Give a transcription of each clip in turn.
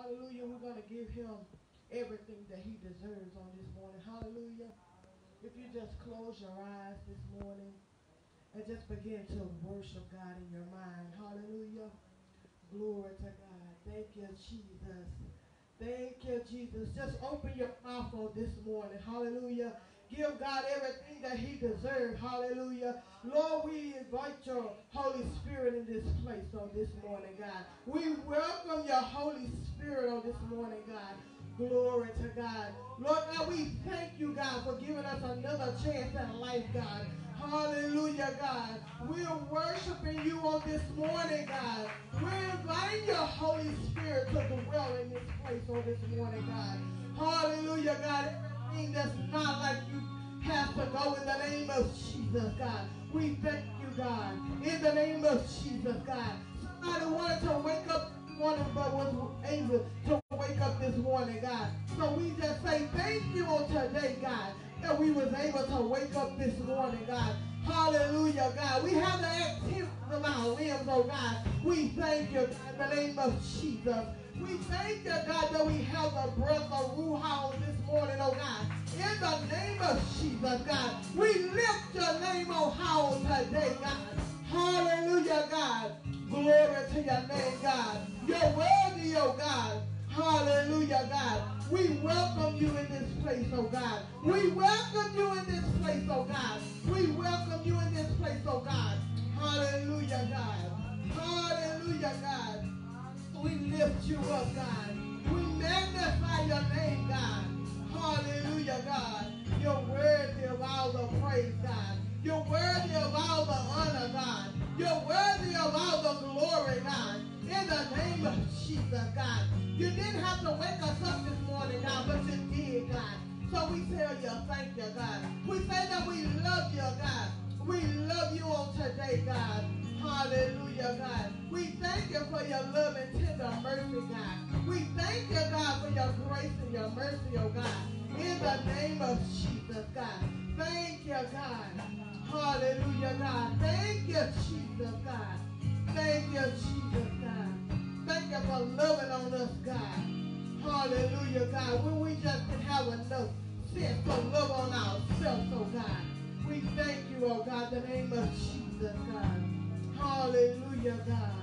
hallelujah, we're going to give him everything that he deserves on this morning. Hallelujah. If you just close your eyes this morning and just begin to worship God in your mind. Hallelujah. Glory to God. Thank you, Jesus. Thank you, Jesus. Just open your mouth on this morning. Hallelujah. Give God everything that he deserves. Hallelujah. Lord, we invite your Holy Spirit in this place on this morning, God. We welcome your Holy Spirit on this morning, God. Glory to God. Lord God, we thank you, God, for giving us another chance at life, God. Hallelujah, God. We're worshiping you on this morning, God. We're inviting your Holy Spirit to dwell in this place on this morning, God. Hallelujah, God. Everything that's not like you has to go in the name of Jesus, God. We thank you, God. In the name of Jesus, God. Somebody wanted to wake up this morning but was able to wake up this morning, God. So we just say thank you on today, God, that we was able to wake up this morning, God. Hallelujah, God. We have the activities of our limbs, oh God. We thank you, God, in the name of Jesus. We thank you, God, that we have the breath of Ruha this morning, oh God. In the name of Jesus, God. We lift your name on high today, God. Hallelujah, God. Glory to your name, God. You're worthy, oh God. Hallelujah, God. We welcome you in this place, oh God. We welcome you in this place, oh God. We welcome you in this place, oh God. Hallelujah, God. Hallelujah, God. We lift you up, God. We magnify your name, God. Hallelujah, God. You're worthy of all the praise, God. You're worthy of all the honor, God. You're worthy of all the glory, God. In the name of Jesus, God. You didn't have to wake us up this morning, God, but you did, God. So we tell you, thank you, God. We say that we love you, God. We love you on today, God. Hallelujah, God. We thank you for your love and tender mercy, God. We thank you, God, for your grace and your mercy, oh God. In the name of Jesus, God. Thank you, God. Hallelujah, God. Thank you, Jesus, God. Thank you, Jesus, God. Thank you for loving on us, God. Hallelujah, God. When we just didn't have enough sense to love on ourselves, oh God. We thank you, oh God, in the name of Jesus, God. Hallelujah, God.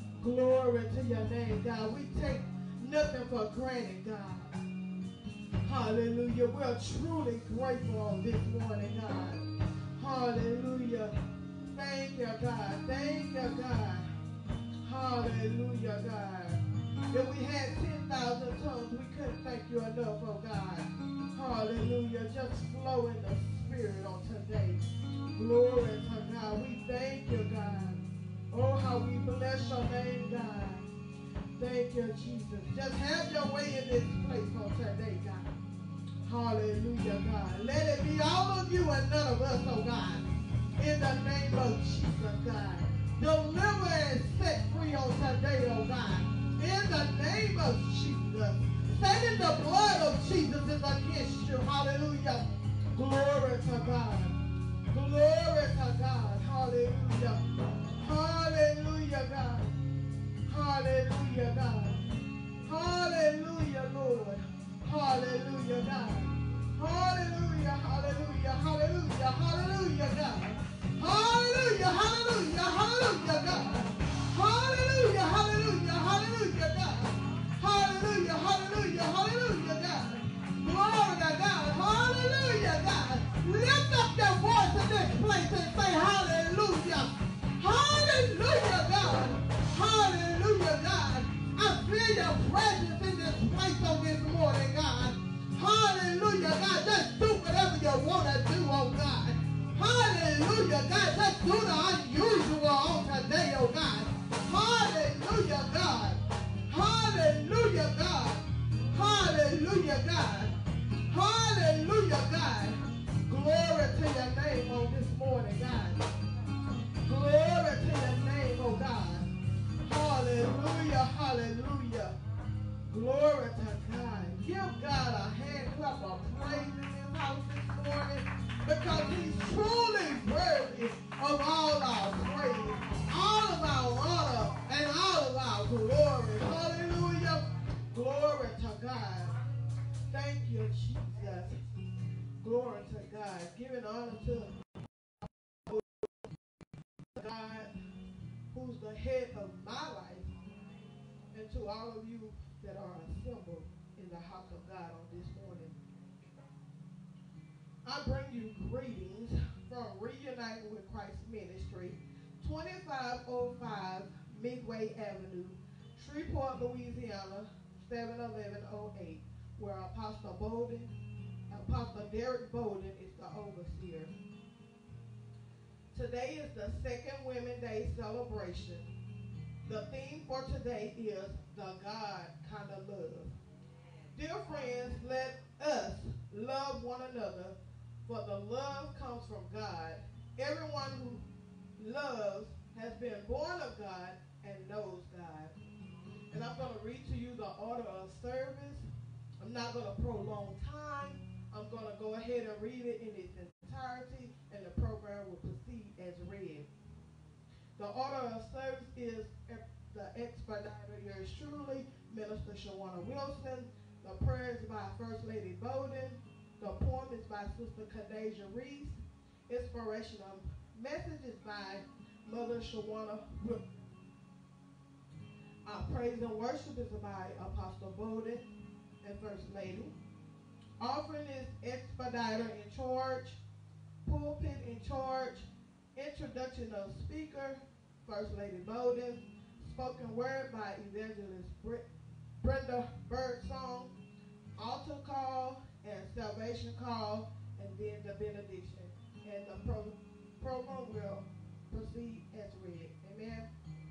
Glory to your name, God. We take nothing for granted, God. Hallelujah. We're truly grateful on this morning, God. Hallelujah. Thank you, God. Thank you, God. Hallelujah, God. If we had 10,000 tongues, we couldn't thank you enough, oh God. Hallelujah. Just flow in the Spirit on today. Glory to God. We thank you, God. Oh, how we bless your name, God. Thank you, Jesus. Just have your way in this place on today, God. Hallelujah, God. Let it be all of you and none of us, oh God. In the name of Jesus, God. Deliver and set free on today, oh God. In the name of Jesus. Satan, the blood of Jesus is against you. Hallelujah. Glory to God. Glory to God. Hallelujah. Hallelujah, God. Hallelujah, God. Hallelujah, Lord. Hallelujah, God. Hallelujah, hallelujah, hallelujah, hallelujah, God. Hallelujah, hallelujah, hallelujah, God. Hallelujah, hallelujah, hallelujah, God. Hallelujah, hallelujah, hallelujah, God. Glory to God. Hallelujah, God. Lift up your voice in this place and say hallelujah. Hallelujah, God. Hallelujah, God. I feel your presence in this place on this morning, God. Hallelujah, God. Just do whatever you want to do, oh God. Hallelujah, God. Just do the unusual on today, oh God. Hallelujah, God. Hallelujah, God. Hallelujah, God. Hallelujah, God. Glory to your name on this morning, God. Glory to your name, oh God. Hallelujah, hallelujah. Glory to God. Give God a hand clap of praise in this house this morning because he's truly worthy of all our praise, all of our honor, and all of our glory. Hallelujah. Glory to God, who's the head of my life, and to all of you that are assembled in the house of God on this morning. I bring you greetings from Reuniting with Christ Ministry, 2505 Midway Avenue, Shreveport, Louisiana, 71108, where Apostle Derek Bowden is the overseer. Today is the second Women's Day celebration. The theme for today is the God kind of love. Dear friends, let us love one another, for the love comes from God. Everyone who loves has been born of God and knows God. And I'm going to read to you the order of service. I'm not going to prolong time. I'm going to go ahead and read it in its entirety, and the program will proceed as read. The order of service is the expediter, yours truly, Minister Shawana Wilson. The prayer is by First Lady Bowden. The poem is by Sister Kadeja Reese. Inspirational message is by Mother Shawana Wilson. Our praise and worship is by Apostle Bowden and First Lady. Offering is expediter in charge, pulpit in charge, introduction of speaker, First Lady Bowden, spoken word by Evangelist Brenda Birdsong, altar call and salvation call, and then the benediction. And the program will proceed as read. Amen.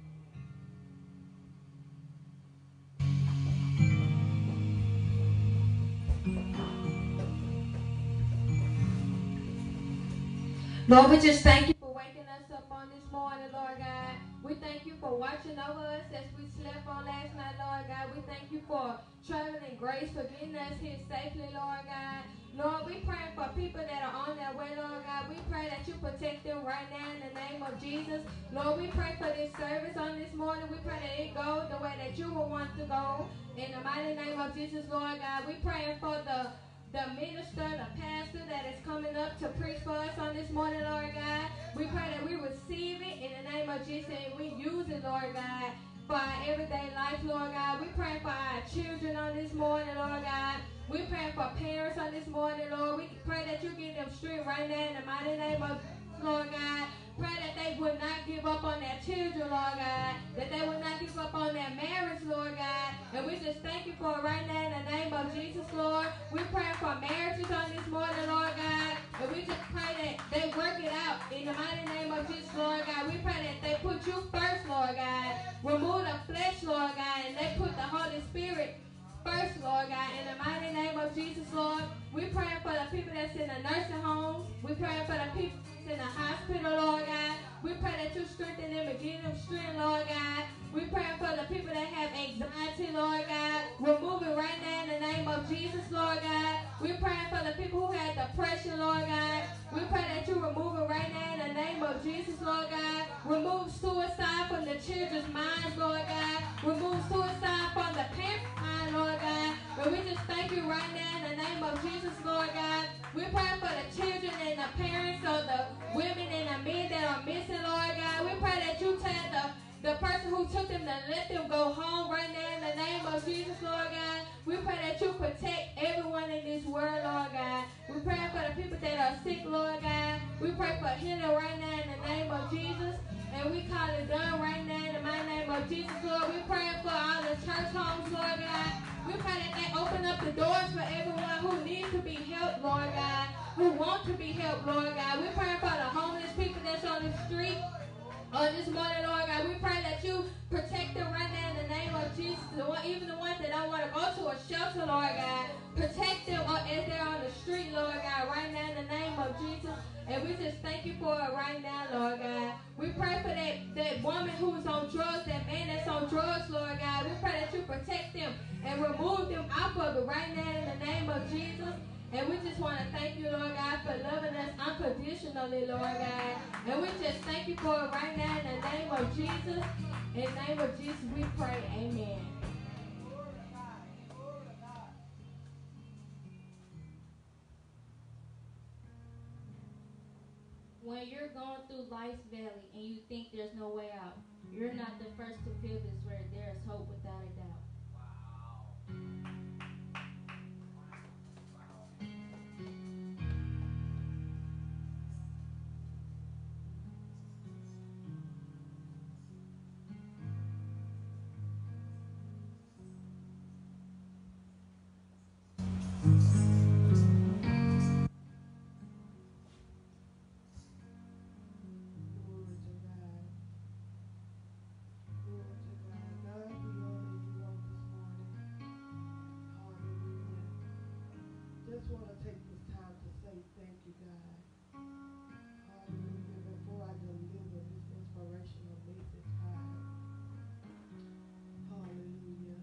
Lord, we just thank you for waking us up on this morning, Lord God. We thank you for watching over us as we slept on last night, Lord God. We thank you for traveling grace, for getting us here safely, Lord God. Lord, we pray for people that are on their way, Lord God. We pray that you protect them right now in the name of Jesus. Lord, we pray for this service on this morning. We pray that it goes the way that you will want to go. In the mighty name of Jesus, Lord God. We pray for the minister, the pastor that is coming up to preach for us on this morning, Lord God. We pray that we receive it in the name of Jesus and we use it, Lord God, for our everyday life, Lord God. We pray for our children on this morning, Lord God. We pray for parents on this morning, Lord. We pray that you give them strength right now in the mighty name of Jesus, Lord God. Pray that they would not give up on their children, Lord God. That they would not give up on their marriage, Lord God. And we just thank you for it right now in the name of Jesus, Lord. We pray for marriages on this morning, Lord God. And we just pray that they work it out in the mighty name of Jesus, Lord God. We pray that they put you first, Lord God. Remove the flesh, Lord God. And they put the Holy Spirit first, Lord God, in the mighty name of Jesus, Lord. We pray for the people that's in the nursing homes. We pray for the people in the hospital, Lord God. We pray that you strengthen them and give them strength, Lord God. We pray for the people that have anxiety, Lord God. Remove it right now in the name of Jesus, Lord God. We pray for the people who have depression, Lord God. We pray that you remove it right now in the name of Jesus, Lord God. Remove suicide from the children's minds, Lord God. Remove suicide from the parents' mind, Lord God. And we just thank you right now in the name of Jesus, Lord God. We pray for the children and the parents of the women and the men that are missing, Lord God. We pray that you tell the person who took them to let them go home right now in the name of Jesus, Lord God. We pray that you protect everyone in this world, Lord God. We pray for the people that are sick, Lord God. We pray for healing right now in the name of Jesus. And we call it done right now in the mighty name of Jesus, Lord. We pray for all the church homes, Lord God. We pray that they open up the doors for everyone who needs to be helped, Lord God, who want to be helped, Lord God. We pray for the homeless people that's on the street on this morning, Lord God. We pray that you protect them right now in the name of Jesus. Even the ones that don't want to go to a shelter, Lord God. Protect them as they're on the street, Lord God, right now in the name of Jesus. And we just thank you for it right now, Lord God. We pray for that woman who's on drugs, that man that's on drugs, Lord God. We pray that you protect them and remove them out of it right now in the name of Jesus. And we just want to thank you, Lord God, for loving us unconditionally, Lord God. And we just thank you for it right now in the name of Jesus. In the name of Jesus, we pray. Amen. When you're going through life's valley and you think there's no way out, you're not the first to feel this where there is hope without a doubt. Just want to take this time to say thank you, God. Hallelujah. Before I deliver this inspirational message, God. Hallelujah.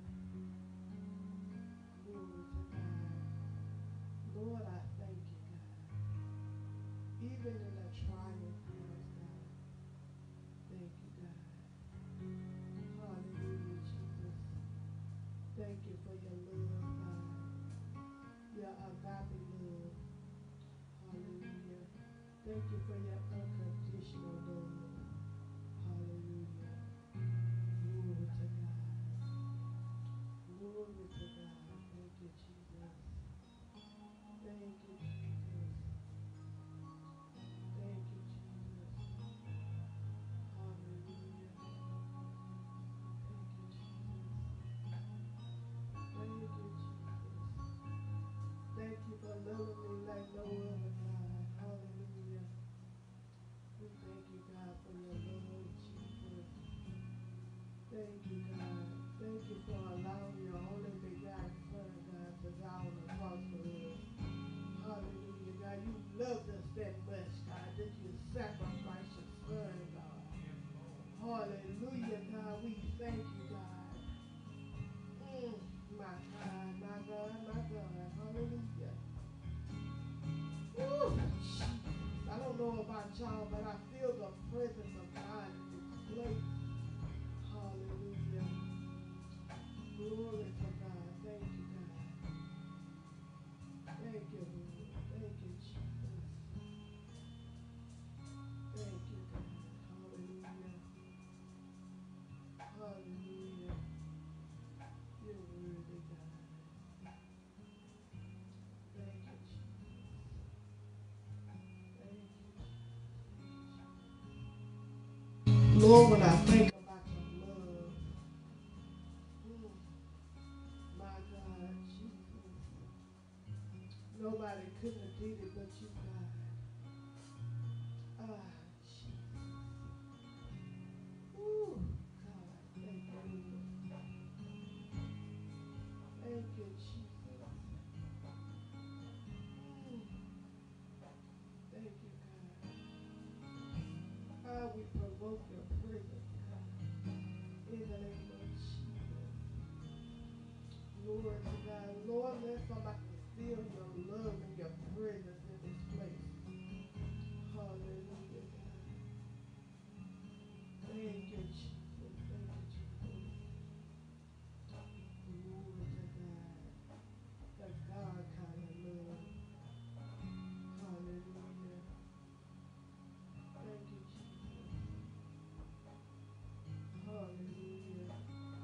Glory to God. Lord, I thank you, God. Even in the trying times, God. Thank you, God. Hallelujah, Jesus. Thank you for your love, God. Your agape love. Hallelujah. Thank you for your unconditional love. Hallelujah. Glory to God. Glory to God. Thank you, Jesus. Thank you, Jesus. Thank you, Jesus. Hallelujah. Thank you, Jesus. Thank you, Jesus. Thank you for loving me like no other, God. Hallelujah. We thank you, God, for your love, Jesus. Thank you, God. Thank you for allowing your only begotten Son, God, to die on the cross for us. Hallelujah, God. You loved us that much, God, that you sacrificed your Son, God. Hallelujah, God. We thank you, God. My God, my God, my God. Hallelujah. Woo. I don't know about y'all, but I feel the presence of God in this place. Hallelujah. Glory to God. Thank you, God. Thank you, Lord. Thank you, Jesus. Thank you, God. Hallelujah. Hallelujah. You're worthy, God. Thank you, Jesus. Thank you, Jesus. Lord, when I think about your love, my God, Jesus, nobody couldn't have did it but you, God. Jesus. Ooh, God, thank you, Lord. Thank you, Jesus. Thank you, God. How we provoke your presence, God. In the name of Jesus. Glory to God. Lord, let somebody feel your love and your presence in this place. Hallelujah, God. Thank you, Jesus. Thank you, Jesus. Glory to God. The God kind of love. Hallelujah. Thank you, Jesus. Hallelujah.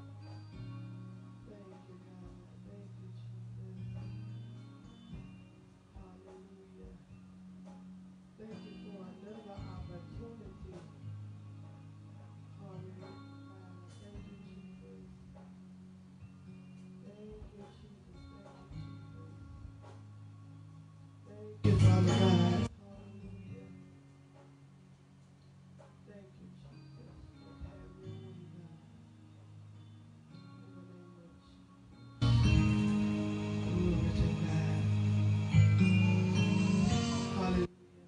Thank you, God. Thank you, Jesus. Hallelujah. Thank you for another opportunity. Hallelujah. Thank you, Jesus. Thank you, Jesus. Thank you, Jesus. Thank you, Father God. Hallelujah. Thank you, Jesus. Just have your way, God. In the name of Jesus. Glory to God. Hallelujah.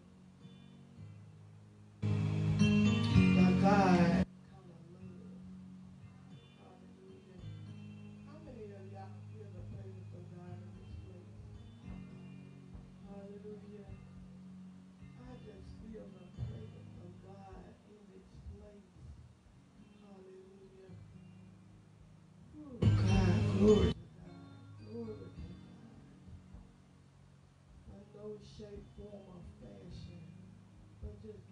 The God kind of love. Hallelujah. How many of y'all feel the presence of God in this place? Hallelujah. I just feel the presence of God in this place. Hallelujah. Ooh, God, glory to God. Glory to God. In no shape, form, or fashion, but just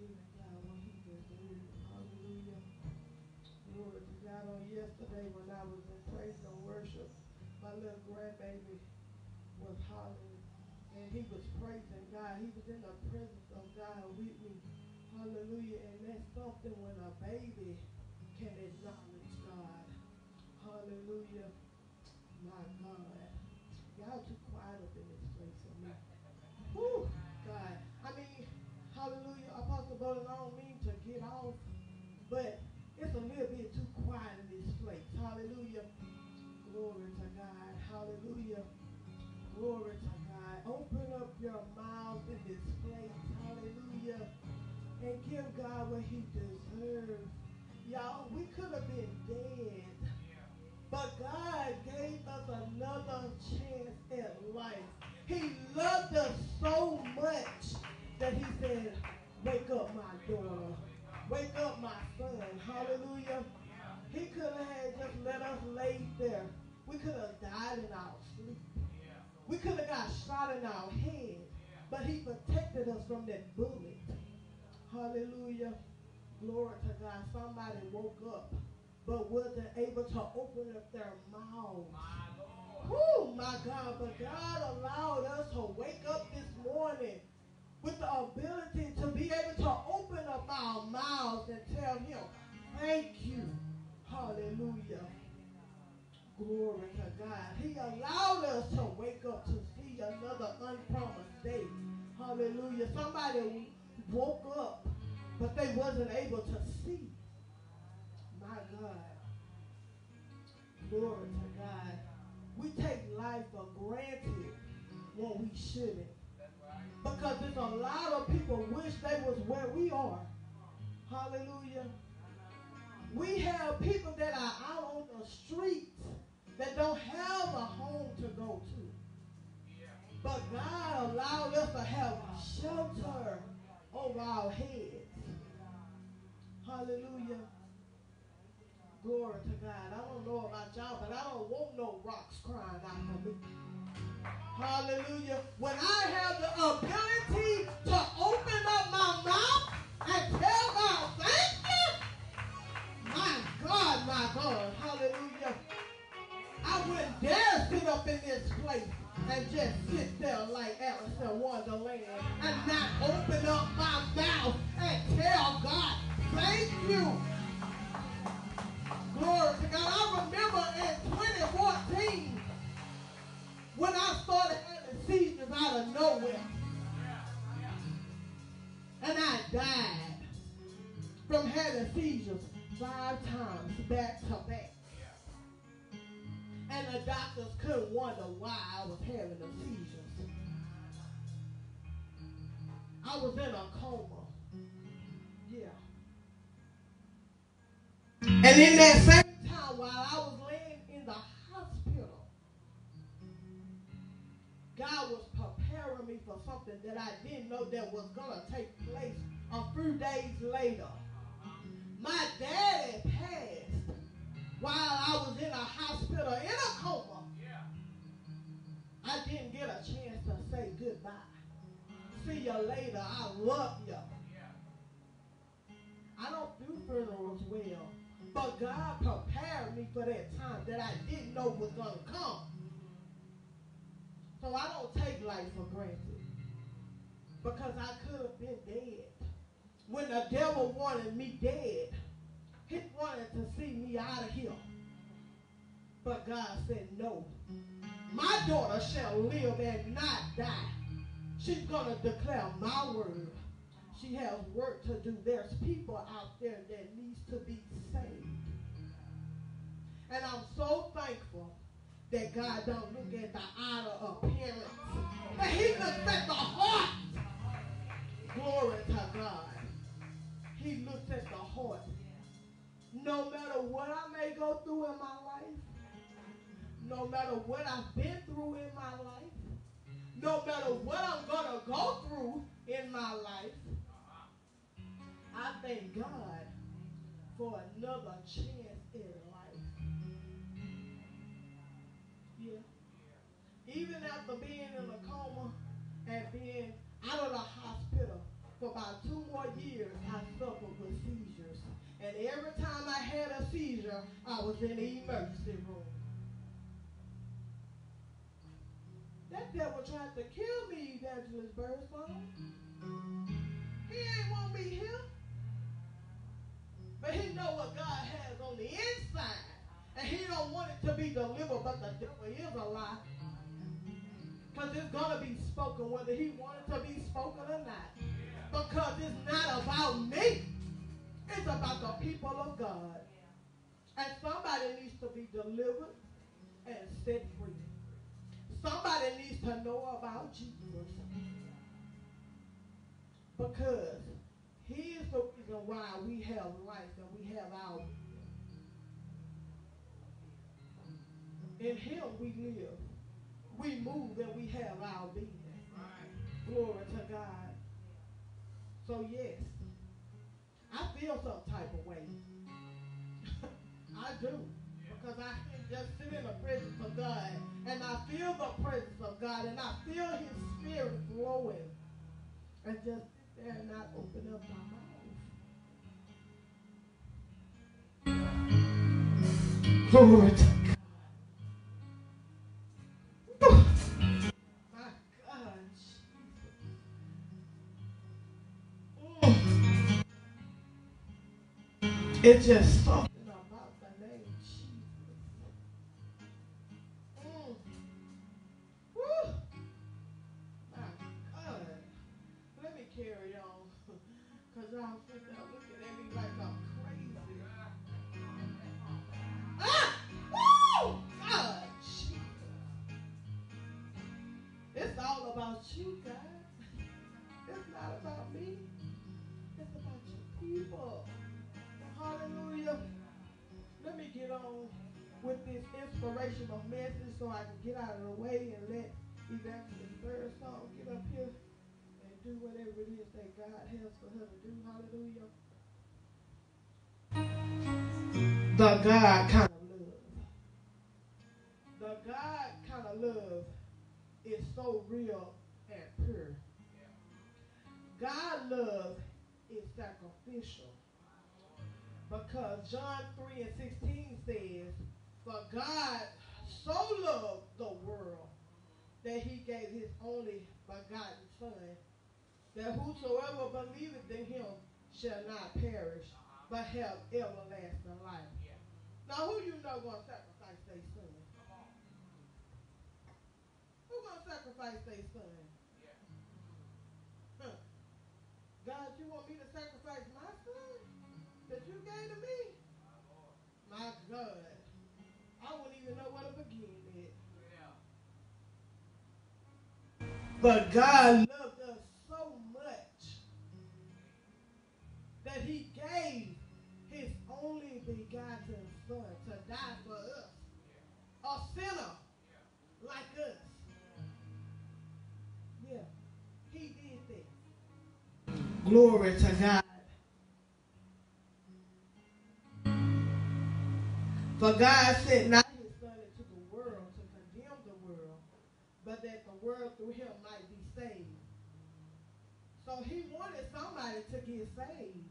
my little grandbaby was hollering and he was praising God. He was in the presence of God with me. Hallelujah. And that's something when a baby can acknowledge God. Hallelujah. My God. Y'all too quiet up in this place for me. Whew, God. I mean, hallelujah. Apostle Bowden, I don't mean to get off, but it's a little bit too quiet in this place. Hallelujah. Glory to God. Hallelujah. Glory to God. Open up your mouth in this place. Hallelujah. And give God what he deserves. Y'all, we could have been dead. But God gave us another chance at life. He loved us so much that he said, wake up, my daughter. Wake up, my son. Hallelujah. He could have just let us lay there. We could have died in our sleep. We could have got shot in our head. But he protected us from that bullet. Hallelujah. Glory to God. Somebody woke up but wasn't able to open up their mouths. Oh, my God. But God allowed us to wake up this morning with the ability to be able to open up our mouths and tell him, thank you. Hallelujah. Glory to God. He allowed us to wake up to see another unpromised day. Hallelujah. Somebody woke up, but they wasn't able to see. My God. Glory to God. We take life for granted when we shouldn't. Because there's a lot of people wish they was where we are. Hallelujah. We have people that are out on the streets that don't have a home to go to. But God allowed us to have shelter over our heads. Hallelujah. Glory to God. I don't know about y'all, but I don't want no rocks crying out for me. Hallelujah. When I have the ability to open up my mouth and tell God, thank you. My God. Hallelujah. I wouldn't dare sit up in this place and just sit there like Alice in Wonderland and not open up my mouth and tell God, thank you. Glory to God. I remember in 2014 when I started having seizures out of nowhere. And I died from having seizures 5 times back to back. And the doctors couldn't wonder why I was having the seizures. I was in a coma. Yeah. And in that same time, while I was laying in the hospital, God was preparing me for something that I didn't know that was going to take place a few days later. My daddy passed while I was in a hospital in a coma. I didn't get a chance to say goodbye. See you later. I love you. I don't do funerals well. But God prepared me for that time that I didn't know was going to come. So I don't take life for granted. Because I could have been dead. When the devil wanted me dead, he wanted to see me out of here. But God said, no. My daughter shall live and not die. She's going to declare my word. She has work to do. There's people out there that needs to be saved. And I'm so thankful that God don't look at the outer appearance. But he looks at the heart. Glory to God. He looks at the heart. No matter what I may go through in my life, no matter what I've been through in my life, no matter what I'm going to go through in my life, I thank God for another chance in life. Yeah. Even after being in a coma and being out of the hospital for about 2 more years, I suffered with seizures. And every time I had a seizure, I was in the emergency room. That devil tried to kill me, Evangelist Birdsong. He ain't want me here. But he know what God has on the inside. And he don't want it to be delivered, but the devil is a lie. Because it's going to be spoken whether he wanted to be spoken or not. Because it's not about me. It's about the people of God. And somebody needs to be delivered and set free. Somebody needs to know about Jesus. Because he is the reason why we have life and we have our being. In him we live. We move and we have our being. Glory to God. So yes, I feel some type of way. I do. Because I can just sit in the presence of God and I feel the presence of God and I feel his spirit flowing and just sit there and not open up my mouth. Glory to God. My God. It's just something about the name Jesus. Woo. My God. Let me carry on. Because y'all sit there looking at me like I'm crazy. Ah! Woo! God. Jesus. It's all about you, God. It's not about me. It's about your people. Hallelujah. Let me get on with this inspirational message so I can get out of the way and let Evangelist Birdsong get up here and do whatever it is that God has for her to do. Hallelujah. The God kind of love. The God kind of love is so real and pure. God love is sacrificial. Because John 3 and 16 says, for God so loved the world that he gave his only begotten Son, that whosoever believeth in him shall not perish, but have everlasting life. Now who you know going to sacrifice their son? Who going to sacrifice their son? Huh. God, you want me to sacrifice my son that you gave to me? My God. I wouldn't even know where to begin with. But God loved us so much that he gave his only begotten Son to die for us. A sinner like us. Yeah, he did that. Glory to God. For God sent not his Son into the world to condemn the world, but that the world through him might be saved. So he wanted somebody to get saved.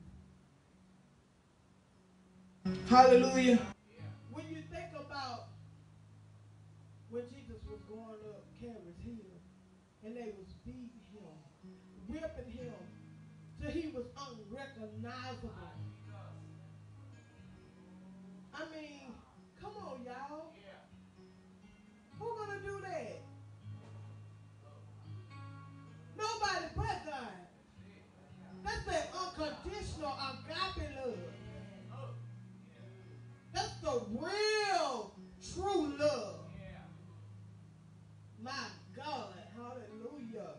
Hallelujah. When you think about when Jesus was going up Calvary's Hill and they was beating him, whipping him till he was unrecognizable. I mean, come on, y'all. Who's gonna do that? Nobody but God. That's that unconditional agape love. That's the real, true love. My God, hallelujah.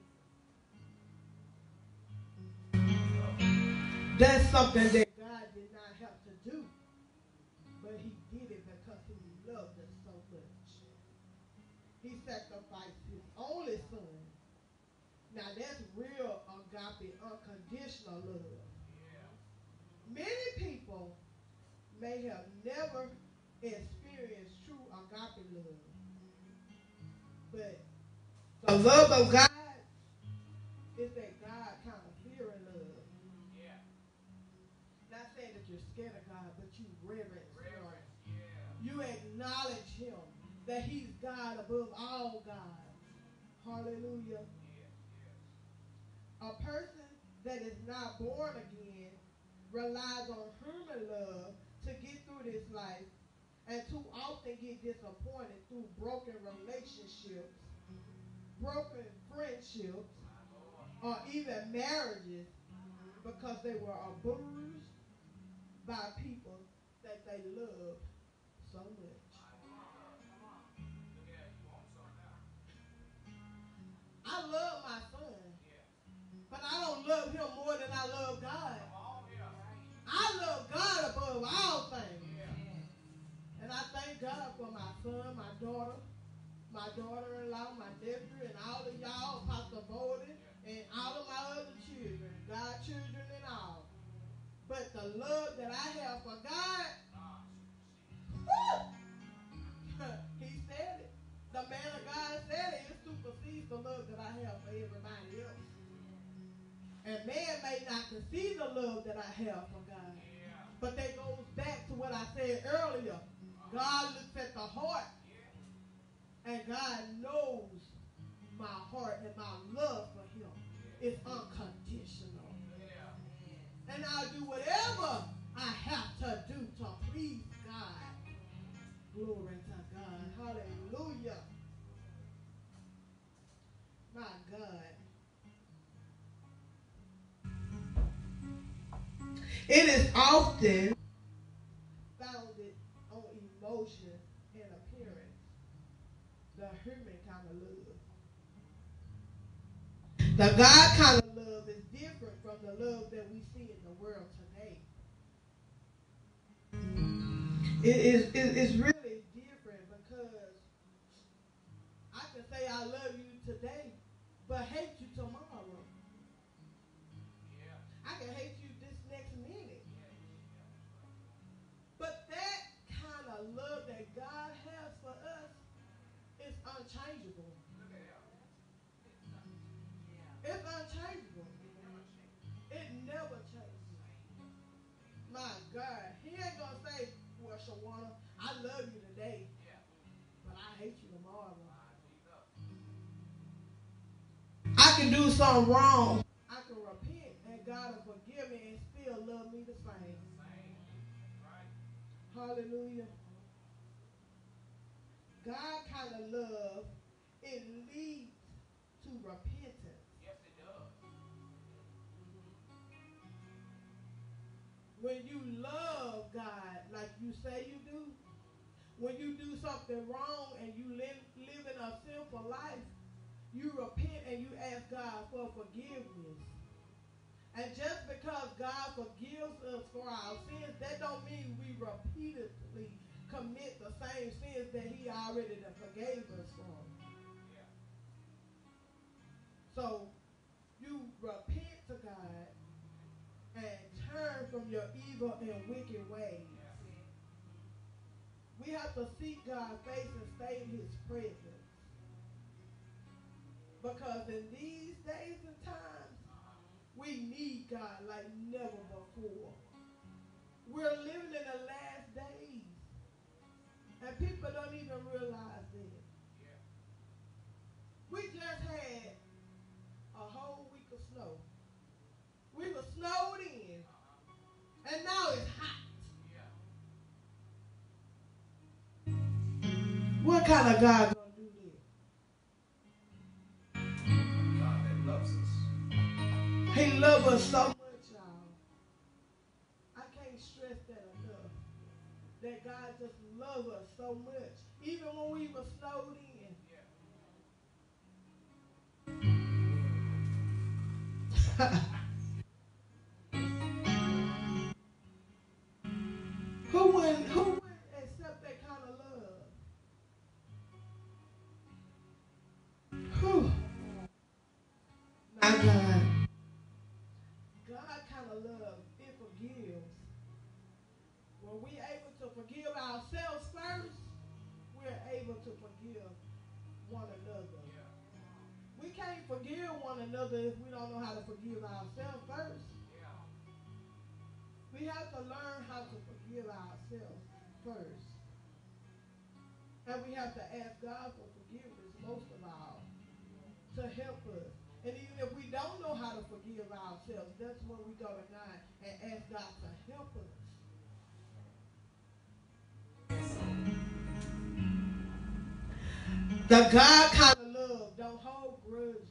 That's something that God did not have to do, but he did it because he loved us so much. He sacrificed his only son. Now that's real agape, unconditional love. Many people may have never experienced true agape love, but the love of God is that God kind of fearing love. Not saying that you're scared of God, but you reverence him. You acknowledge him, that he's God above all gods. Hallelujah. A person that is not born again relies on human love to get through this life and too often get disappointed through broken relationships, broken friendships, or even marriages because they were abused by people that they loved so much. I love my son, but I don't love him more than I love God. I love God above all things. And I thank God for my son, my daughter-in-law, my nephew, and all of y'all, Pastor Bowden, and all of my other children, godchildren and all. But the love that I have for God, he said it. The man of God said it. It supersedes the love that I have for everybody else. And man may not conceive the love that I have for God. But that goes back to what I said earlier. God looks at the heart. And God knows my heart, and my love for him is unconditional. And I'll do whatever I have to do to please God. Glory to God. Hallelujah. My God. It is often founded on emotion and appearance. The human kind of love. The God kind of love is different from the love that we see in the world today. It's really different because I can say I love you today, but hate you tomorrow. I can hate you this next minute. But that kind of love that God has for us is unchangeable. It's unchangeable. It never changes. My God. He ain't going to say, well, Shawana, I love you today, but I hate you tomorrow. I can do something wrong. I can repent and God will forgive me and still love me the same. Hallelujah. God kind of love, it leads to repentance. Yes, it does. When you love God like you say you do, when you do something wrong and you live in a sinful life, you repent and you ask God for forgiveness. And just because God forgives us for our sins, that don't mean we repeatedly commit the same sins that he already forgave us from. So you repent to God and turn from your evil and wicked ways. We have to seek God's face and stay in his presence. Because in these days and times, we need God like never before. We're living in the last days. And people don't even realize this. We just had a whole week of snow. We were snowed in. And now it's hot. What kind of God gonna do this? God that loves us. He loves us so much, y'all. I can't stress that enough. That God just loves us so much. Even when we were snowed in. Who wouldn't accept that kind of love? Whew. My God. God kind of love, it forgives. When we're able to forgive ourselves first, we're able to forgive one another. We can't forgive one another if we don't know how to forgive ourselves first. We have to learn how to forgive ourselves first. And we have to ask God for forgiveness most of all. to help us. And even if we don't know how to forgive ourselves, that's when we go to God and ask God to help us. The God kind of love don't hold grudges.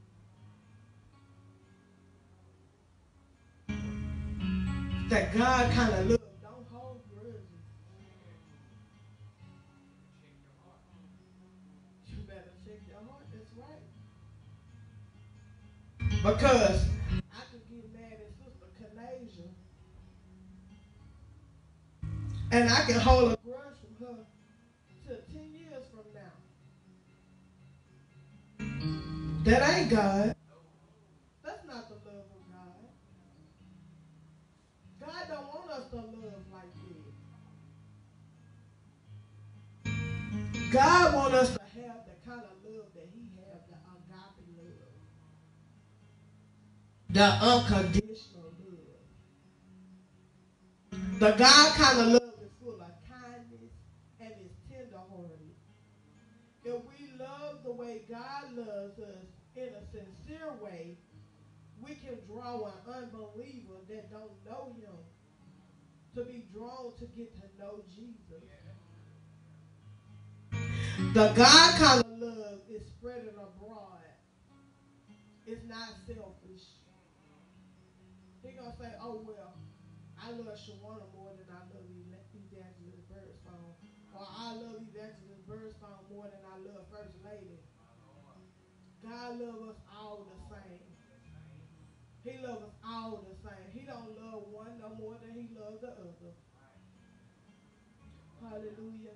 That God kind of love don't hold grudges. You better check your heart. That's right. Because I could get mad at Sister Kanasia, and I can hold a grudge from her till 10 years from now. That ain't God. That's not the love of God. God don't want us to love like that. God wants us to have the kind of love that He has, the agape love. The unconditional love. The God kind of love is full of kindness and is tenderhearted. If we love the way God loves us in a sincere way, we can draw an unbeliever that don't know Him to be drawn to get to know Jesus. The God kind of love is spreading abroad. It's not selfish. He gonna say, oh well, I love Shawana more than I love Evangelist Birdsong. Or I love Evangelist Birdsong more than I love First Lady. God loves us all the same. He loves us all the same. He don't love one no more than He loves the other. Hallelujah.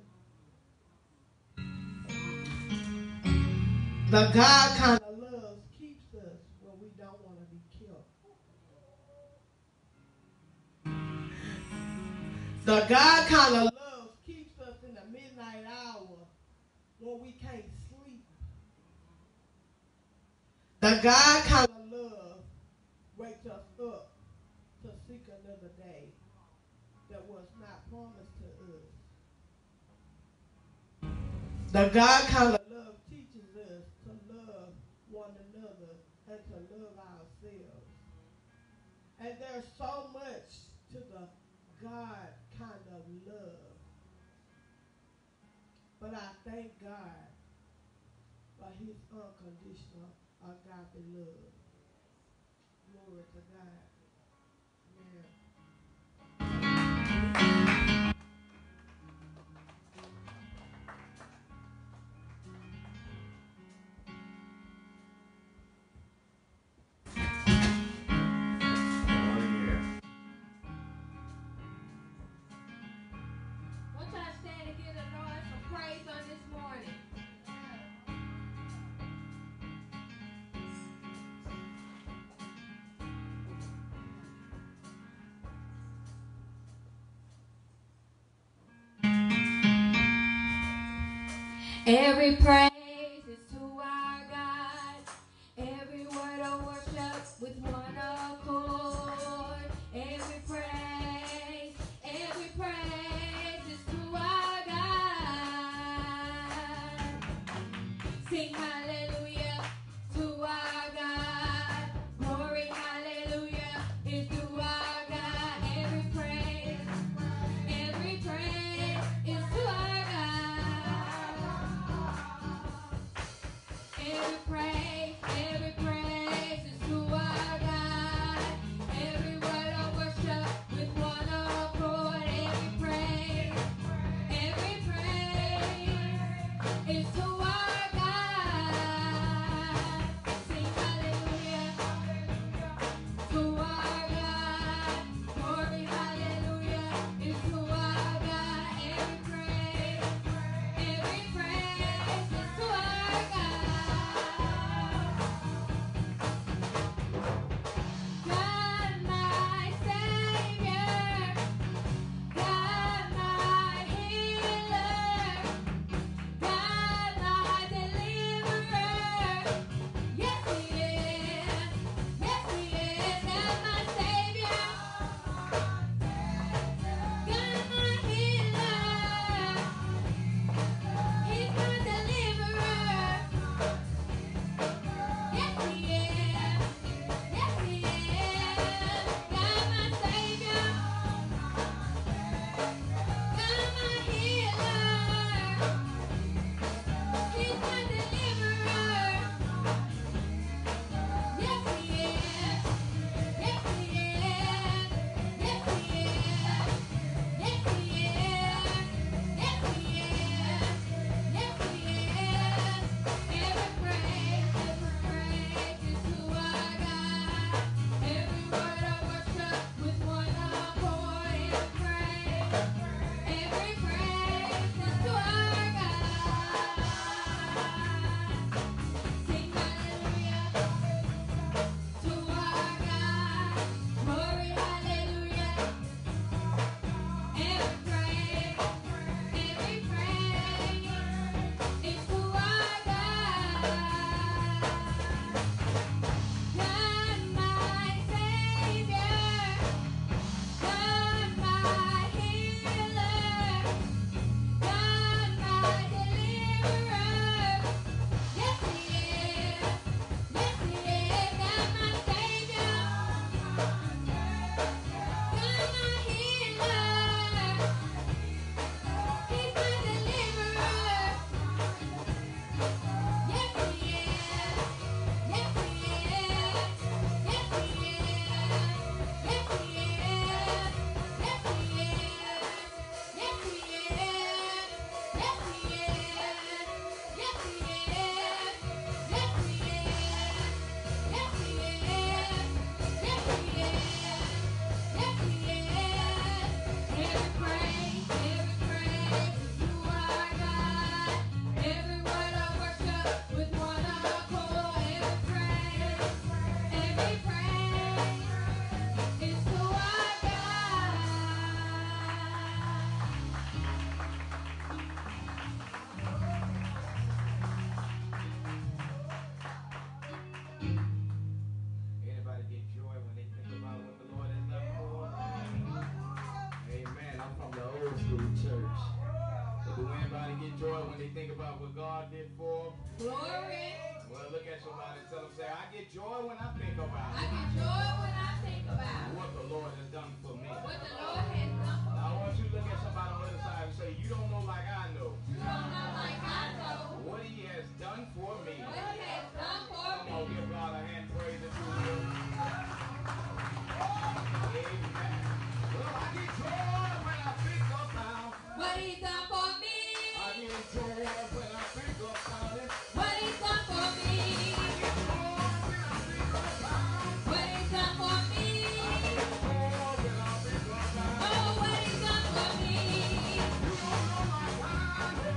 The God kind of love keeps us when we don't want to be killed. The God kind of love keeps us in the midnight hour when we can't sleep. The God kind of love wakes us up to seek another day that was not promised to us. The God kind of love teaches us to love one another and to love ourselves. And there's so much to the God kind of love. But I thank God for His unconditional agape love. Glory to God. Amen. Won't y'all stand and give the Lord some praise on this morning? Every praise is to our God. Every word of worship with one accord. Every praise is to our God. Sing hallelujah to our God. Glory, hallelujah is to our God. Every praise is to our Every praise is to our God. Every word of worship with one accord. Every praise is to our God. Anybody get joy when they think about what God did for them? Glory. Well, look at somebody and tell them, say, I get joy when I think about I get joy when I think about what the Lord has done for me. what the Lord has done for me. Now, I want you to look at somebody on the other side and say, you don't know like I know You don't know like I know what he has done for me. what He has done for Come on, me. give God a hand praise if you will. Amen. Well, I get joy when I think about What He's done for me. I get joy when I think about it. What He's done for me. I get joy when I think about What He's done for me. I get joy when I think about Oh, what He's done for me. You don't know like I know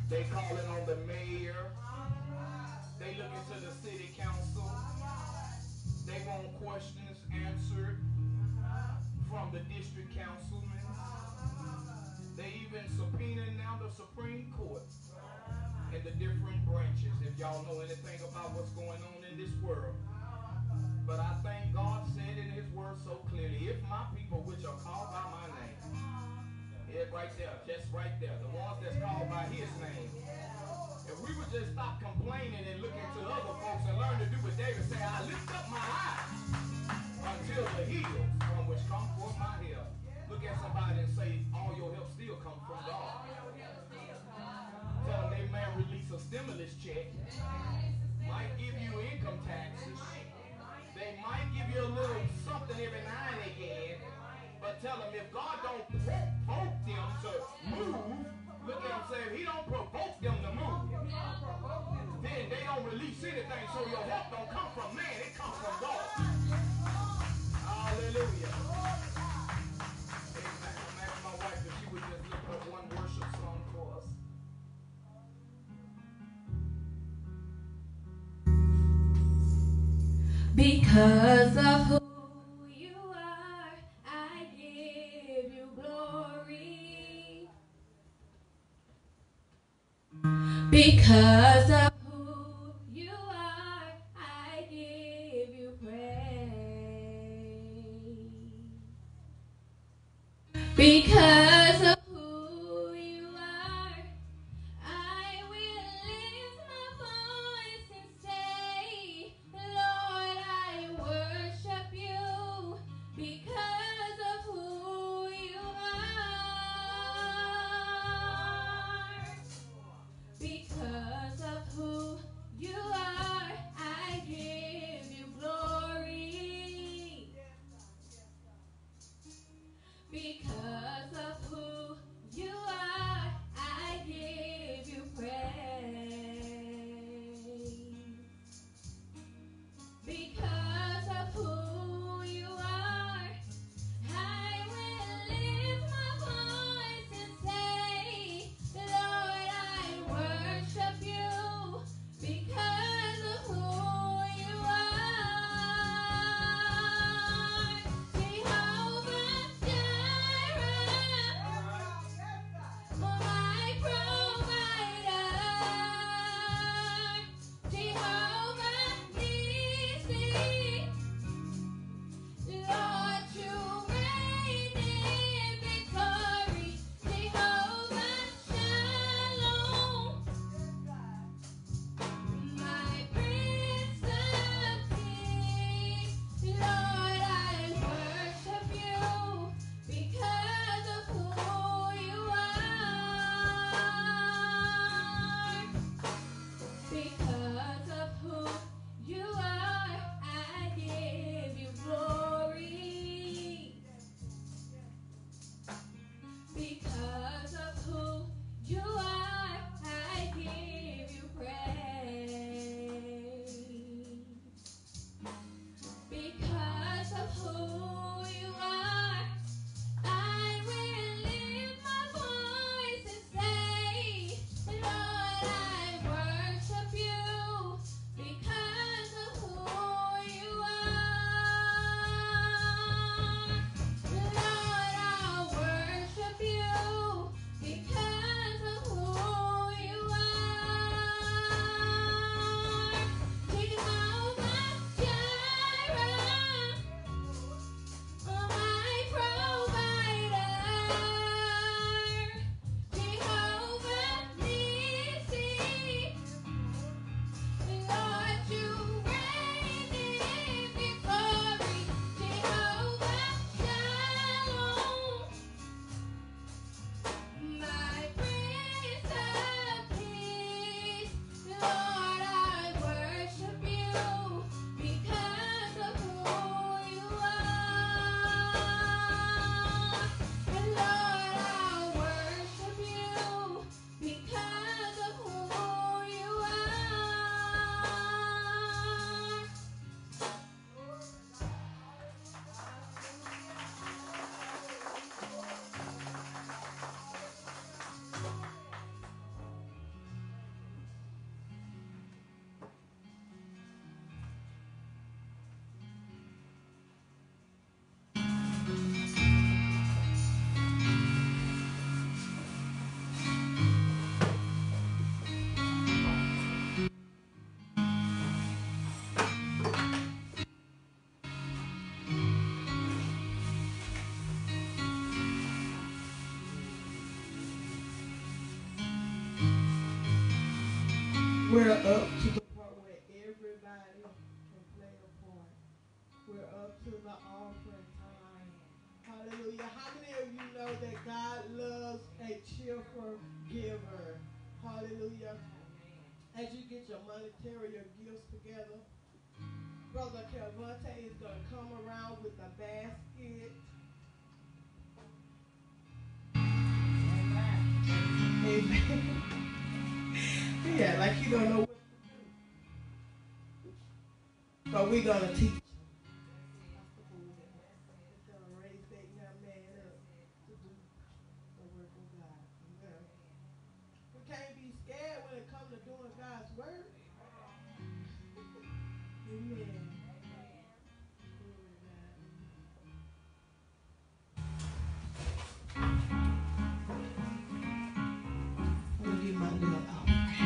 They calling on the mayor. They looking to the city council. They want questions answered from the district councilmen. They even subpoenaing now the Supreme Court and the different branches, if y'all know anything about what's going on in this world. But I think God said in his word so clearly, if my people which are called by my name, yeah, right there, just right there, the ones that's called by his name, if we would just stop complaining and looking to other folks and learn to do what David said, I lift up my eyes until the hills from which come forth my help. Look at somebody and say, all your help still comes from God. Tell them they may release a stimulus check, might give you income taxes, they might give you a little something every now and again, but tell them if God don't provoke them to move, look at them saying, if he don't provoke them to move, then they don't release anything, so your help don't come from man, it comes from God. Hallelujah. Amen. I'm asking my wife if she would just look up one worship song for us. Because of who you are, I give you glory. Because of who you are, I give you praise. Because of who you are, I will lift my voice and say, Lord, I worship you because of who you are. Because of who you are, I give you glory. Because of who you are, I give you praise. Because of who you are, I will lift my voice and say, Lord, I worship you because of who you are. Jehovah Jireh. We're up to the part where everybody can play a part. We're up to the offering time. Hallelujah. How many of you know that God loves a cheerful giver? Hallelujah. As you get your monetary, your gifts together, Brother Calvante is going to come around with a basket. Amen. Yeah, like he don't know what to do. But we're going to teach him. It's going to raise that young man up to do the work of God. Amen. We can't be scared when it comes to doing God's work. Amen. I'm going to get my little out.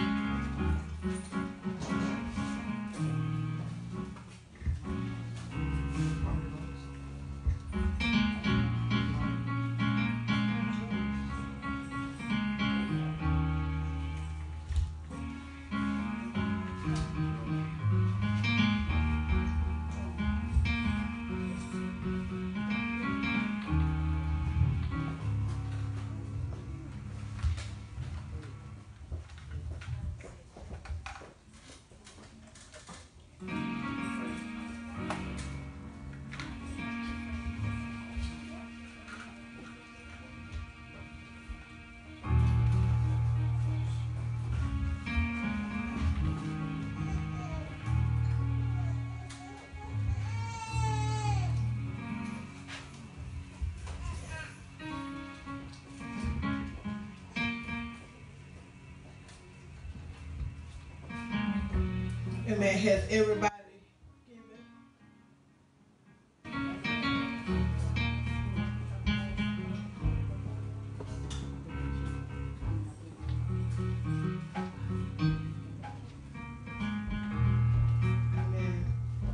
Amen. Has everybody given? Amen.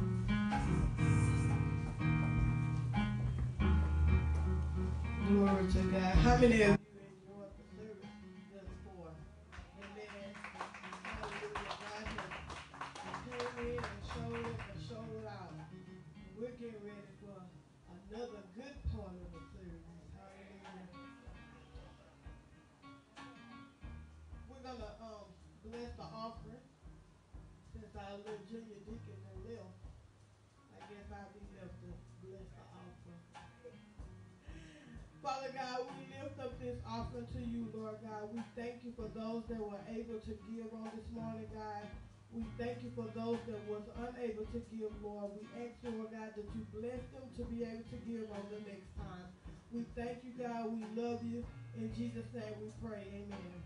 Glory to God. How many of you enjoyed the service thus far? Amen. Hallelujah. God has came in and showed up and showed out. We're getting ready for another good part of the service. Hallelujah. We're gonna bless the offering. Since our little junior deacon and left, I guess I'll be left to bless the offering. Father God, we lift up this offering to you, Lord God. We thank you for those that were able to give on this morning, God. We thank you for those that was unable to give, Lord. We ask, Lord God, that you bless them to be able to give on the next time. We thank you, God. We love you. In Jesus' name we pray. Amen.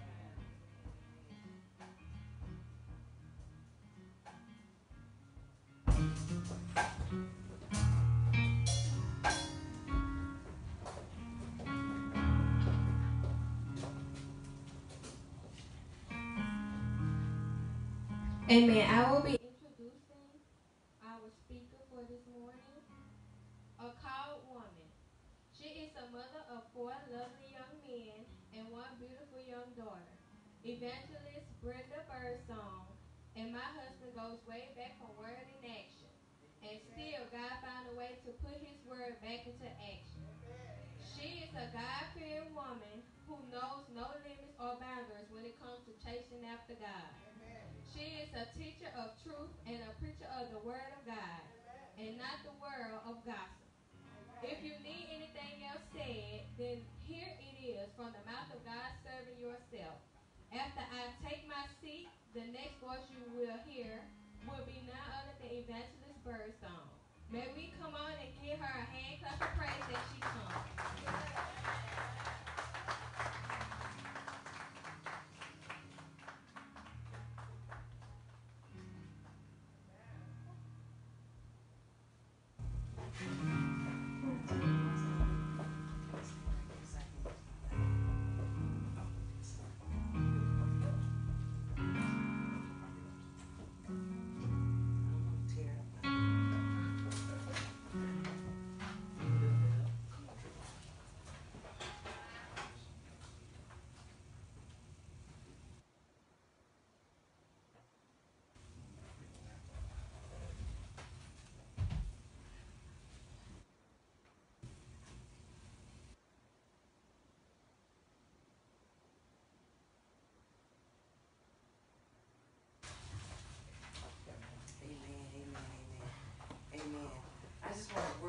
Amen. I will be introducing our speaker for this morning, a called woman. She is a mother of 4 lovely young men and 1 beautiful young daughter. Evangelist Brenda Birdsong and my husband goes way back from word in action. And still God found a way to put his word back into action. She is a God-fearing woman who knows no limits or boundaries when it comes to chasing after God. She is a teacher of truth and a preacher of the word of God, and not the world of gossip. If you need anything else said, then here it is from the mouth of God serving yourself. After I take my seat, the next voice you will hear will be none other than Evangelist Birdsong. May we come on and give her a hand clap of praise as she comes.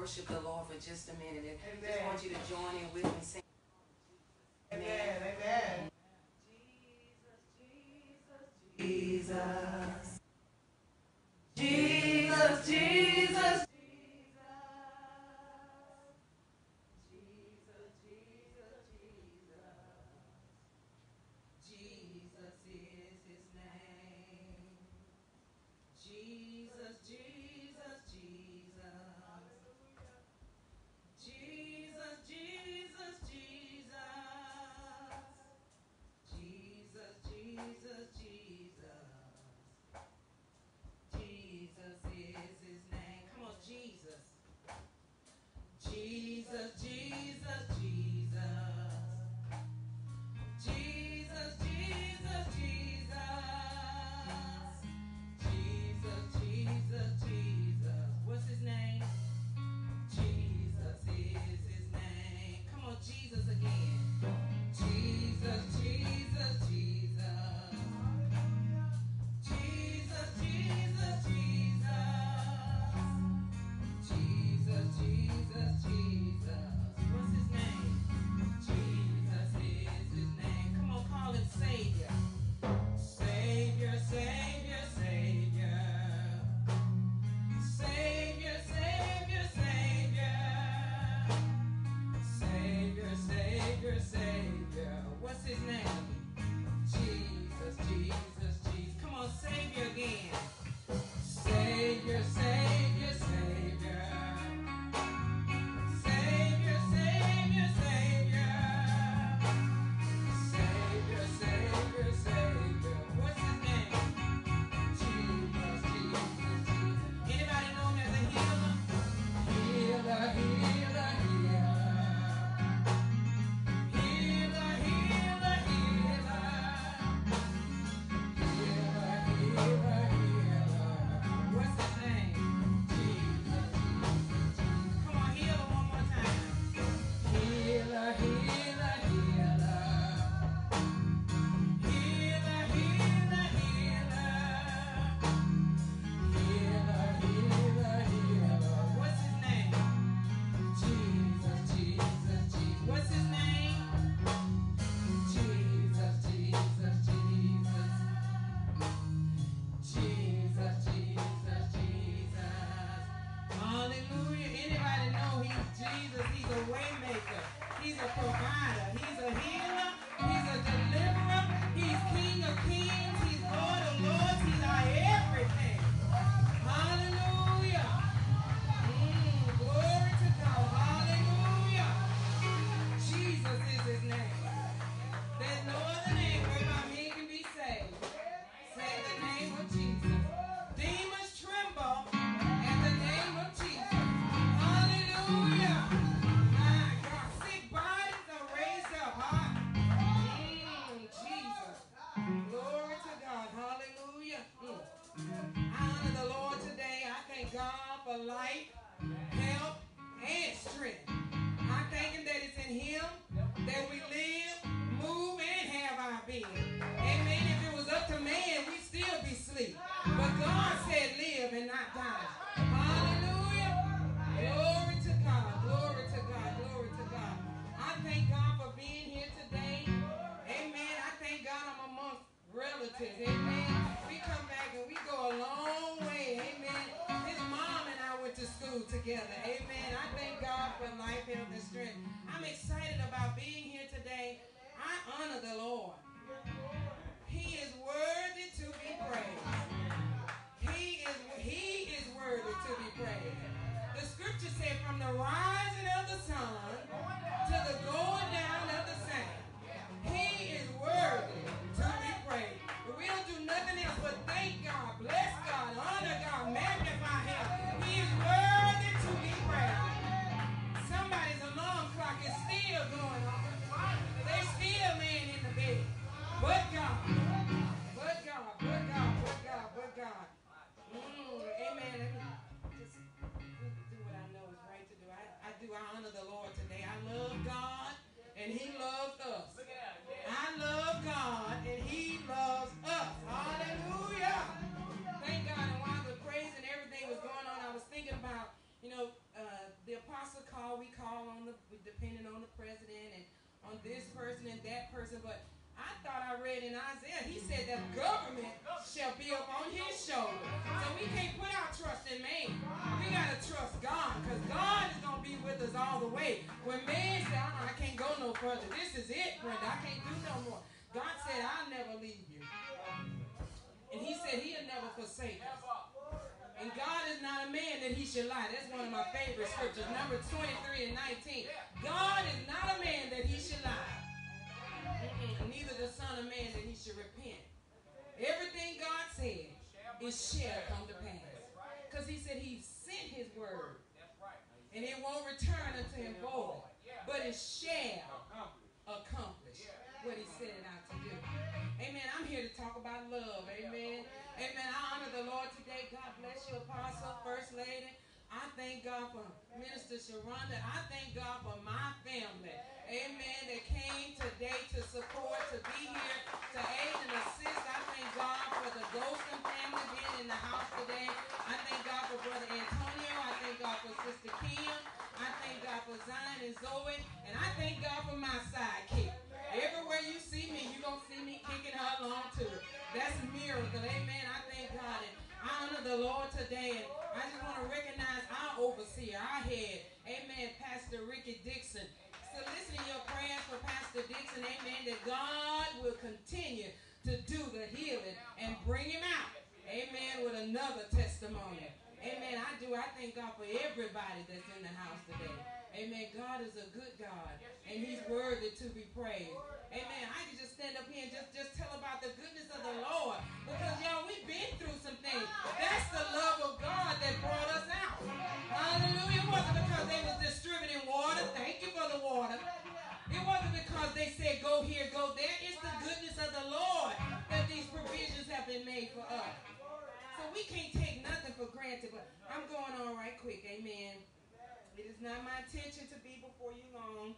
worship the Lord for just a minute. And I just want you to join in with me. Sing. Amen. Amen. Jesus. Jesus, Jesus, Jesus is his name. Jesus, Jesus, Jesus. Jesus, Jesus, Jesus. Jesus, Jesus, Jesus. Jesus is his name. Come on, Jesus. Jesus, Jesus, Jesus. Jesus, Jesus, Jesus. Jesus, Jesus, Jesus. What's his name? Jesus is his name. Come on, Jesus again. Jesus, Jesus, Jesus. Jesus, Jesus, Jesus. Jesus, Jesus, Jesus. What's his name? Jesus is his name. Come on, call him Savior. Savior, Savior, Savior. Savior, Savior, Savior. Savior, Savior, Savior. What's his name? Jesus, Jesus, Jesus. Come on, Savior again. Savior, Savior, Savior. Savior, Savior, Savior. Savior, Savior, Savior. What's his name? Jesus, Jesus, Jesus. Anybody know him as a healer? Healer, healer, healer. Healer, healer, healer. Healer, healer, healer. What's his name? Jesus, Jesus, Jesus. Come on, healer one more time. Healer, healer, healer. Healer, healer, healer. Healer, healer, healer. What's his name? Jesus, Jesus, Jesus. What's his name? Jesus, Jesus, Jesus. Jesus, Jesus, Jesus. Hallelujah. Anybody know he's Jesus? He's a way maker. He's a provider. He's a healer. He's a deliverer. He's King of kings. He's Lord of lords. He's our everything. Hallelujah. Glory to God. Hallelujah. Jesus is his name. There's no other name whereby men can be saved. Say the name of Jesus. Demons tremble at the name of Jesus. Hallelujah. My God. Sick bodies are raised up. Jesus. Glory to God. Hallelujah. I honor the Lord today. I thank God for life, health, and strength. I thank him that it's in him that we live, move, and have our being. Amen. If it was up to man, we'd still be asleep. But God said live and not die. Hallelujah. Glory to God. Glory to God. Glory to God. I thank God for being here today. Amen. I thank God I'm amongst relatives. Amen. We come back and we go a long way. Amen. His mom and I went to school together. Amen. I thank God for life, health, and strength. I'm excited about being here today. I honor the Lord. He is worthy to be praised. He is worthy to be praised. The scripture said from the rising of the sun to the going down of the same. He is worthy to be praised. But we don't do nothing else but thank God, bless God, honor God, magnify him. He is worthy to be praised. Somebody's alarm clock is still going on. They're still laying in the bed. But God. But God. But God. But God. But God. Amen. Let me just do what I know is right to do. I on this person and that person, but I thought I read in Isaiah, he said that government shall be upon his shoulder. So we can't put our trust in man. We got to trust God, because God is going to be with us all the way. When man said, I can't go no further. This is it, Brenda. I can't do no more. God said, I'll never leave you. And he said he'll never forsake us. And God is not a man that he should lie. That's one of my favorite scriptures, Numbers 23 and 19. God is not a man that he should lie. Neither the son of man that he should repent. Everything God said, it shall come to pass. Because he said he sent his word. And it won't return unto him void. But it shall accomplish what he set it out to do. Amen. I'm here to talk about love. Amen. Amen. I honor the Lord today. God bless you, Apostle, First Lady. I thank God for Minister Sharonda. I thank God for my family. Amen. That came today to support, to be here, to aid and assist. I thank God for the Ghostin family being in the house today. I thank God for Brother Antonio. I thank God for Sister Kim. I thank God for Zion and Zoe. And I thank God for my sidekick. Everywhere you see me, you're going to see me kicking her along too. That's a miracle. Amen. I thank God. And I honor the Lord today. And I just want to recognize our overseer, our head. Amen. Pastor Ricky Dixon. Soliciting your prayers for Pastor Dixon. Amen. That God will continue to do the healing and bring him out. Amen. With another testimony. Amen. I thank God for everybody that's in the house today. Amen. God is a good God. And he's worthy to be praised. Amen. I can just stand up here and just tell about the goodness of the Lord. Because, y'all, we've been through some things. That's the love of God that brought us out. Hallelujah. It wasn't because they was distributing water. Thank you for the water. It wasn't because they said go here, go there. It's the goodness of the Lord that these provisions have been made for us. So we can't take nothing for granted. But I'm going on right quick. Amen. It is not my intention to be before you long.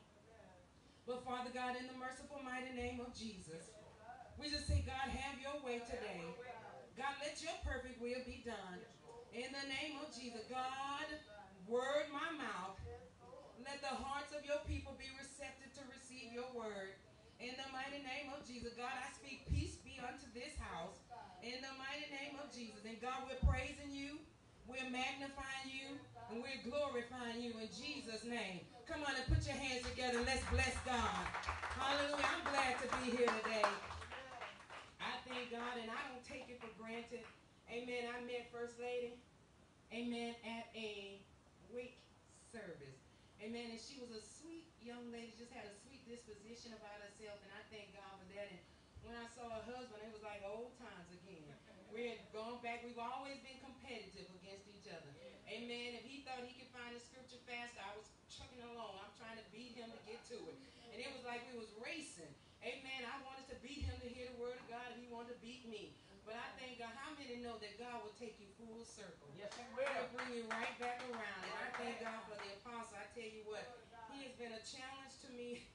But Father God, in the merciful mighty name of Jesus, we just say, God, have your way today. God, let your perfect will be done. In the name of Jesus, God, word my mouth. Let the hearts of your people be receptive to receive your word. In the mighty name of Jesus, God, I speak peace be unto this house. In the mighty name of Jesus. And God, we're praising you. We're magnifying you. And we're glorifying you in Jesus' name. Come on and put your hands together. Let's bless God. Hallelujah. I'm glad to be here today. I thank God, and I don't take it for granted. Amen. I met First Lady, amen, at a wake service. Amen. And she was a sweet young lady, just had a sweet disposition about herself, and I thank God for that. And when I saw her husband, it was like old times again. We had gone back. We've always been competitive against each other. Amen. If he thought he could find the scripture faster, I was trucking along. I'm trying to beat him to get to it. And it was like we was racing. Amen. I wanted to beat him to hear the word of God, and he wanted to beat me. But I thank God. How many know that God will take you full circle? Yes, he will. He'll bring you right back around. And I thank God for the apostle. I tell you what, he has been a challenge to me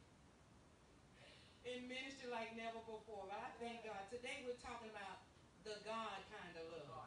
in ministry like never before. But I thank God. Today we're talking about the God kind of love.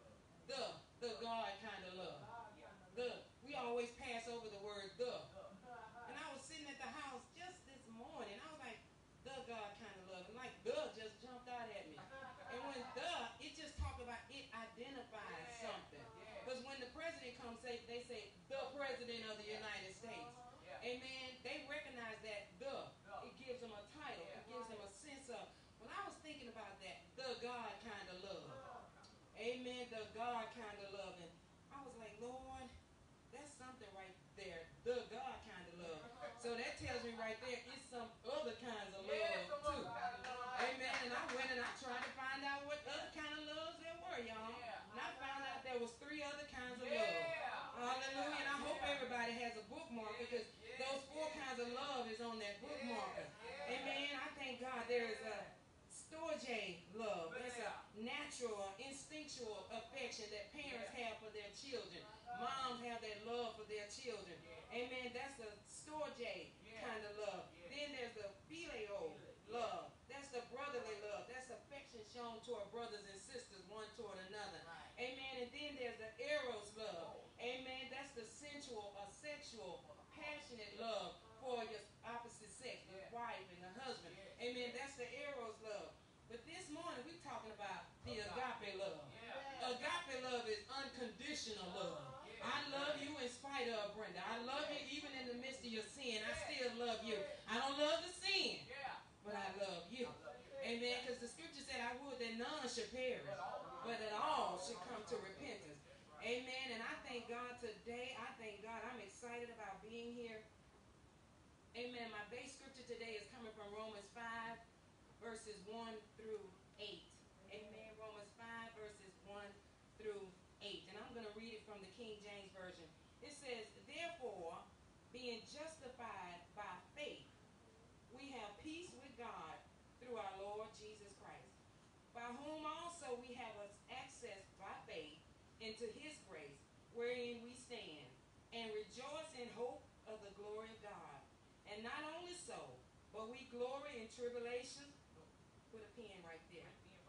The God kind of love. We always pass over the word the. And I was sitting at the house just this morning. I was like, the God kind of love. And like the just jumped out at me. And when it just talked about it identifies something. Because when the president comes, they say the president of the United States. Amen. They recognize that it gives them a title. It gives them a sense of. When I was thinking about that, the God kind of love. Amen. The God kind of love. And I was like, Lord, that's something right there. The God kind of love. So that tells me right there, it's some other kinds of love too. Amen. And I went and I tried to find out what other kind of loves there were, y'all. And I found out there was 3 other kinds of love. Hallelujah. And I hope everybody has a bookmark, because those 4 kinds of love is on that bookmarker. Amen. I thank God there is a storge love. It's a natural, instinctual affection that parents have for their children. Moms have that love for their children. Amen. That's the storge kind of love. Then there's the phileo love. That's the brotherly love. That's affection shown toward brothers and sisters, one toward another. Amen. And then there's the eros love. Amen. That's the sensual or sexual, passionate love for your opposite sex, the wife But this morning we're talking about the agape love. Agape love is unconditional love. I love you in spite of, Brenda. I love you even in the midst of your sin. I still love you. I don't love the sin, but I love you. Amen. Because the scripture said, I would that none should perish, but that all should come to repentance. Amen. And I thank God today. I thank God. I'm excited about being here. Amen. My base scripture today is coming from Romans 5, verses 1 through 8. Amen. Romans 5, verses 1 through 8. And I'm going to read it from the King James Version. It says, therefore, being justified by faith, we have peace with God through our Lord Jesus Christ, by whom also we have access by faith into his grace, wherein we stand, and rejoice in hope of the glory of God. And not only so, but we glory in tribulations. Put a pen right there.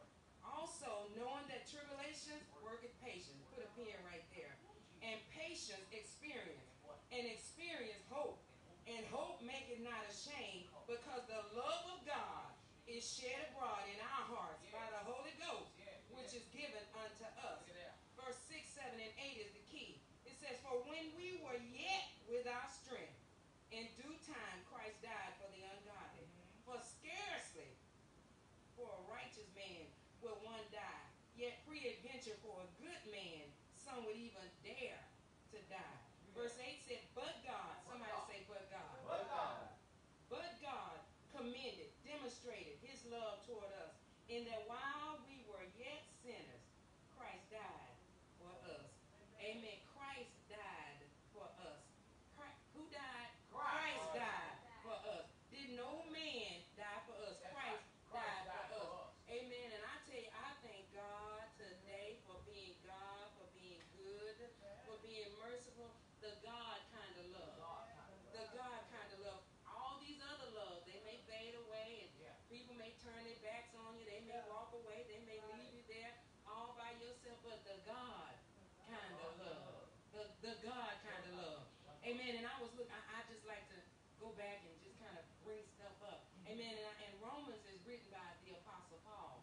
Also, knowing that tribulations worketh patience. Put a pen right there. And patience experience. And experience hope. And hope maketh not ashamed, because the love of God is shed abroad in our hearts by the Holy Ghost, which is given unto us. Verse 6, 7, and 8 is the key. It says, for when we were yet without strength, in due time Christ died for the ungodly. For scarcely for a righteous man will one die, yet peradventure for a good man some would even dare to die. Verse 8 said, but God, somebody say, but God. But God. But God commended, demonstrated his love toward us, in that while we were yet sinners, Christ died for us. Amen. Christ died for us. Who died? Christ died for us. Did no man die for us? Christ died for us. Amen. And I tell you, I thank God today for being God, for being good, for being merciful. The God kind of love. The God kind of love. All these other loves, they may fade away, and people may turn their backs on you. They may walk away. They may leave you there all by yourself. But the God kind of love. The God kind of love. Amen. And I was looking, I just like to go back and just kind of bring stuff up. Amen. And Romans is written by the Apostle Paul.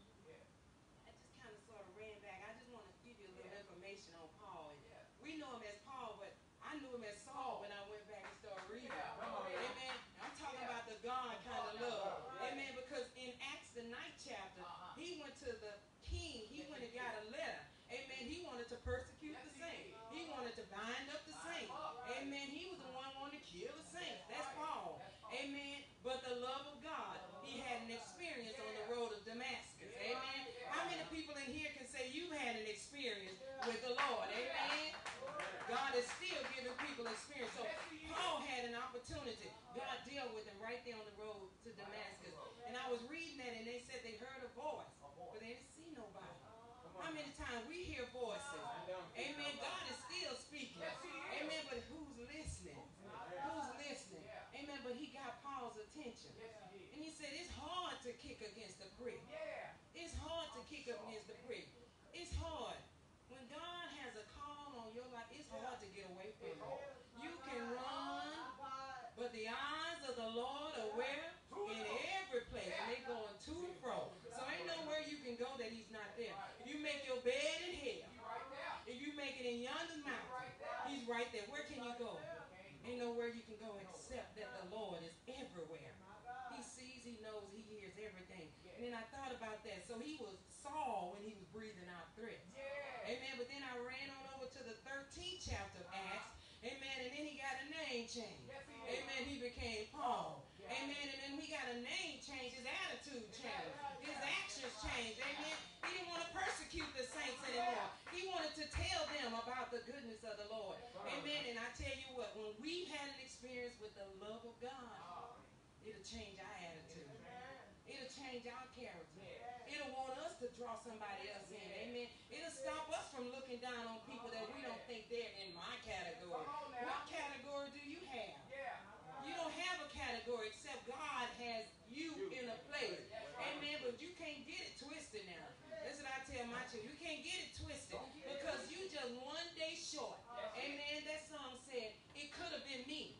I just kind of sort of ran back. I just want to give you a little information on Paul. We know him as Paul, but I knew him as Saul when I went back and started reading. Amen. I'm talking about the God kind of love. Amen. Because in Acts the 9th chapter, he went to the king. He went and got a letter. Amen. He wanted to persecute the saints. He wanted to bind up the saints. Amen. He was the one who wanted to kill the saints. That's Paul. Amen. But the love of God, he had an experience on the road of Damascus. Amen. How many people in here can say you've had an experience with the Lord? Amen. God is still giving people experience. So Paul had an opportunity. God dealt with him right there on the road to Damascus. And I was reading that, and they said they heard a voice, but they didn't see nobody. How many times we hear voices? Amen. God is still speaking. Amen. But who's listening? Who's listening? Amen. But he got Paul's attention. And he said, it's hard to kick against the prick. It's hard to kick up against the prick. It's hard. When God has a call on your life, it's hard to get away from it. You can run, but the eyes of the Lord are where? In every place. And they're going to and fro. So ain't nowhere you can go that he's not there. If you make your bed in hell, if you make it in yonder mountain, he's right there. Where can you go? Ain't nowhere you can go except that the Lord is everywhere. He sees, he knows, he hears everything. And then I thought about that. So he was Saul when he was breathing out threats. Amen. But then I ran on over to the 13th chapter of Acts. Amen. And then he got a name change. Amen. He became Paul. Amen. And then he got a name change. His attitude changed. His actions changed. Amen. He didn't want to persecute the saints anymore. He wanted to tell them about the goodness of the Lord. Amen. And I tell you what, when we've had an experience with the love of God, it'll change our attitude. It'll change our character. It'll want us to draw somebody else in. Amen. It'll stop us from looking down on people that we don't think they're in my category. What category do you have? You don't have a category except God has you in a place. Amen. But you can't get it twisted now. That's what I tell my children. You can't get it twisted because you just one day short. Amen. That song said, it could have been me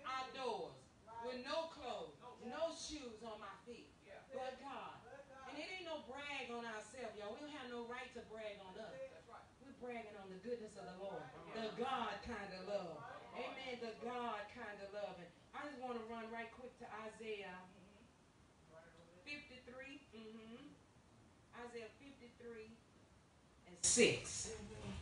outdoors with no clothes, no shoes on my feet, but God. And it like to brag on us. We're bragging on the goodness of the Lord. The God kind of love. Amen. The God kind of love. And I just want to run right quick to Isaiah 53. Isaiah 53 and 6.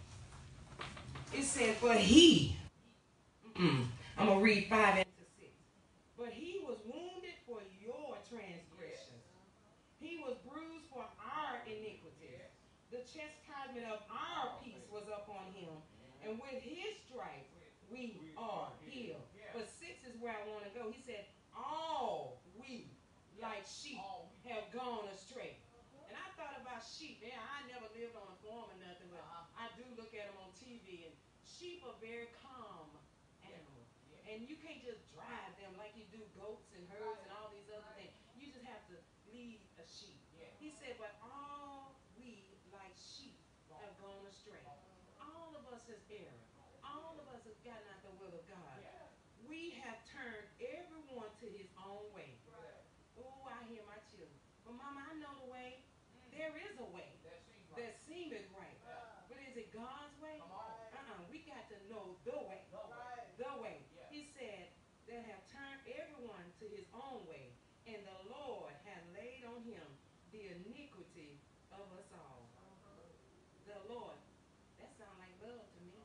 It said, for he, I'm going to read 5 and 6. But he was wounded for your transgressions. He was bruised for our iniquities. The chastisement of our peace was upon him. And with his stripes we are healed. But 6 is where I want to go. He said, all we like sheep have gone astray. And I thought about sheep. Yeah, I never lived on a farm or nothing, but I do look at them on TV. And sheep are very calm animals. And you can't just drive them like you do goats and herds and all these other things. You just have to lead a sheep. He said, but all we like sheep have gone astray. All of us has erred. All of us have gotten out the will of God. We have turned everyone to his own way. Oh, I hear my children. But Mama, I know the way. There is a way that seemeth right. But is it God's way? We got to know the way. The way. He said that have turned everyone to his own way. And the Lord hath laid on him the iniquity of us all. The Lord. That sounds like love to me.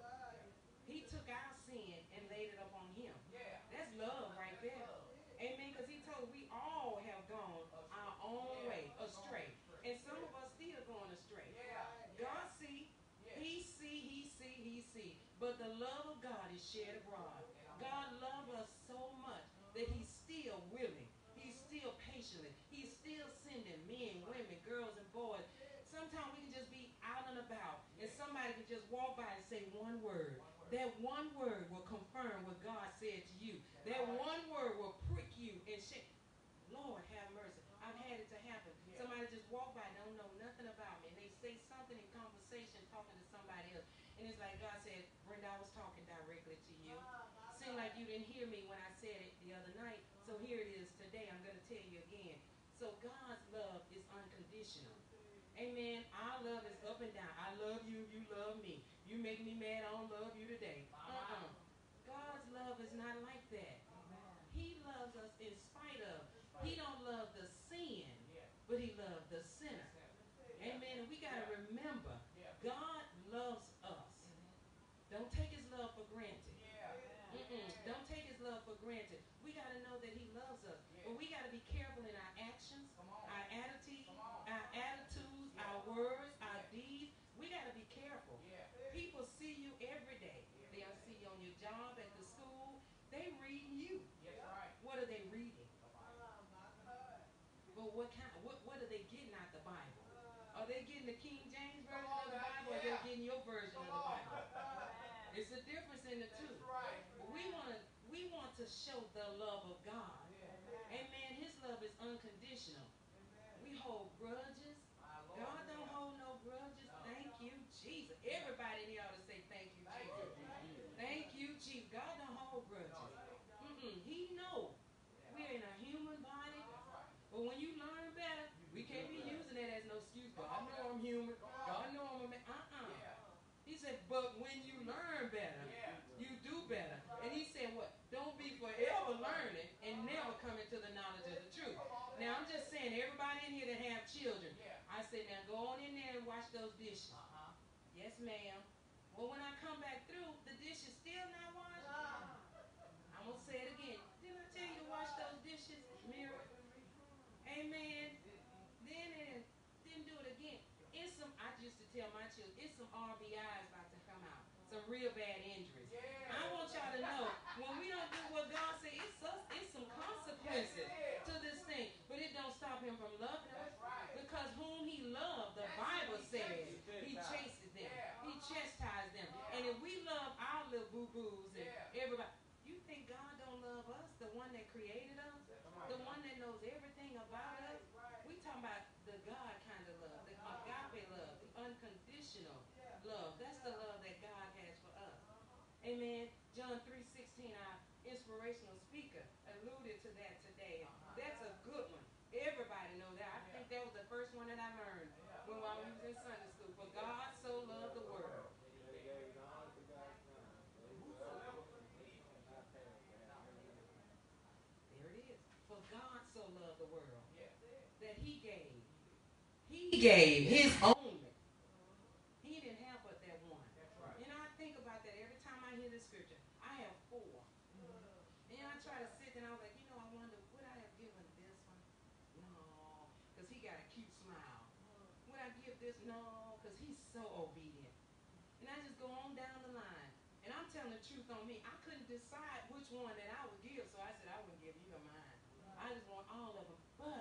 He took our sin and laid it upon him. That's love right there. Amen. Because he told we all have gone our own way astray. And some of us still going astray. God see. He see. But the love of God is shed abroad. God loves us so much that he's still willing. He's still patiently. He's still sending men, women, girls, and boys. Sometimes we can just be out and about, and somebody can just walk by and say one word. That one word will confirm what God said to you. That one word will prick you and shake. Lord, have mercy. I've had it to happen. Somebody just walk by, don't know nothing about me, and they say something in conversation, talking to somebody else, and it's like God said, Brenda, I was talking directly to you. Seemed like you didn't hear me when I said it the other night, so here it is today. I'm going to tell you again. So God's love is unconditional. Amen. Our love is up and down. I love you, you love me. You make me mad, I don't love you today. God's love is not like that. He loves us in spite of. He don't love the sin, but he loves the sinner. Amen. And we got to remember, God loves us. Don't take his love for granted. Don't take his love for granted. We got to know that he loves us. But we got to be careful in our actions, our attitudes, our words, our deeds. We got to be careful. People see you every day. They'll see you on your job, at the school. They reading you. What are they reading? But what are they getting out the Bible? Are they getting the King James version of the Bible, or they're getting your version of the Bible? It's a difference in the two. We want to show the love of God. Amen. His love is unconditional. We hold grudges. God don't hold no grudges. Thank you, Jesus. Everybody in here ought to say thank you, Jesus. Thank you, Jesus. God don't hold grudges. He knows we're in a human body. But when you learn better, we can't be using that as no excuse. God know I'm human. God know I'm a man. He said, but when you learn better, you do better. And he said what? Don't be forever learning and never coming to the knowledge of the truth. Now, I'm just saying, everybody in here that have children, I said, now go on in there and wash those dishes. Yes, ma'am. Well, when I come back through, the dish is still not washed. I'm going to say it again. Didn't I tell you to wash those dishes? Mirror. Amen. Then it didn't do it again. I used to tell my children, it's some RBIs about to come out. Some real bad injuries. I want y'all to know, when we don't do what God said, it's some consequences to this thing. But it don't stop him from loving us. Because whom he loved, the Bible says, he chases them. He chastises them. And if we love our little boo-boos and everybody, you think God don't love us, the one that created us, the one that knows everything about us? We talking about the God kind of love, the agape love, the unconditional love. That's the love that God has for us. Amen. John 3:16, our inspirational speaker, alluded to that today. That's a good one. Everybody know that. I think that was the first one that I learned when I was in Sunday school. God so loved the world. There it is. For God so loved the world that he gave. He gave his only. He didn't have but that one. You know, I think about that every time I hear this scripture. I have four. And I try to sit and I was like, you know, I wonder, would I have given this one? No, because he got a cute smile. Would I give this? No, because he's so obedient. And I just go on down the line. And I'm telling the truth on me. I couldn't decide which one that I would give, so I said I wouldn't give either mine. I just want all of them.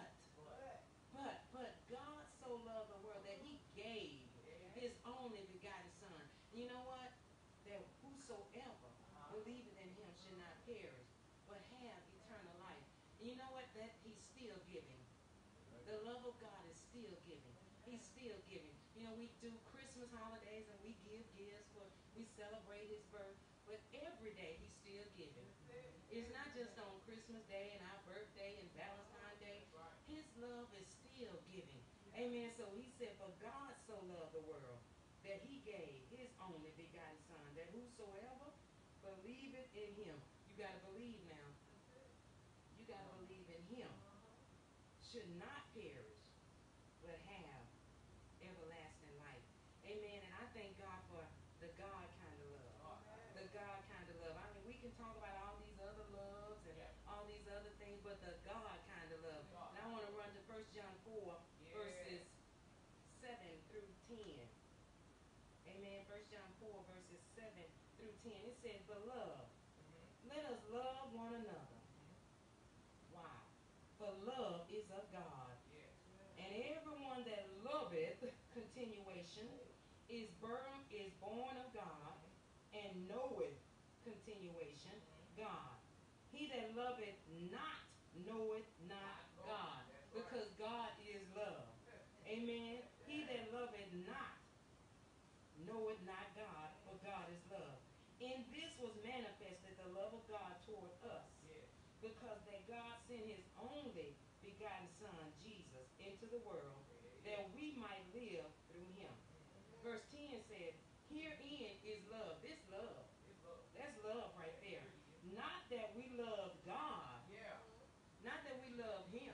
But God so loved the world that he gave his only begotten son. And you know what? That whosoever believeth in him should not perish, but have eternal life. And you know what? That he's still giving. The love of God is still giving. He's still giving. You know, we do Christmas holidays and we give gifts, we celebrate his birth, but every day he's still giving. It's not just on Christmas Day and our birthday and Valentine's Day. His love is still giving. Amen. So he said, for God so loved the world that he gave his only begotten son, that whosoever believeth in him, you got to believe now, you got to believe in him, should not perish, but have everlasting life. Amen. And I thank God for the God kind of love. The God kind of love. I mean, we can talk about all these other loves and all these other things, but the God kind of love. And I want to run to 1 John 4, verses 7 through 10. Amen. 1 John 4, verses 7 through 10. It says, beloved, let us love one another. Why? For love is of God. And everyone that loveth, continuation, is born of God, and knoweth, continuation, God. He that loveth not knoweth not God, because God is love. Amen. He that loveth not knoweth not God, for God is love. In this was manifested the love of God toward us, because that God sent his only begotten son, Jesus, into the world, that we might live through him. Verse 10 said, herein is love. This love. That's love right there. Not that we love God. Not that we love him.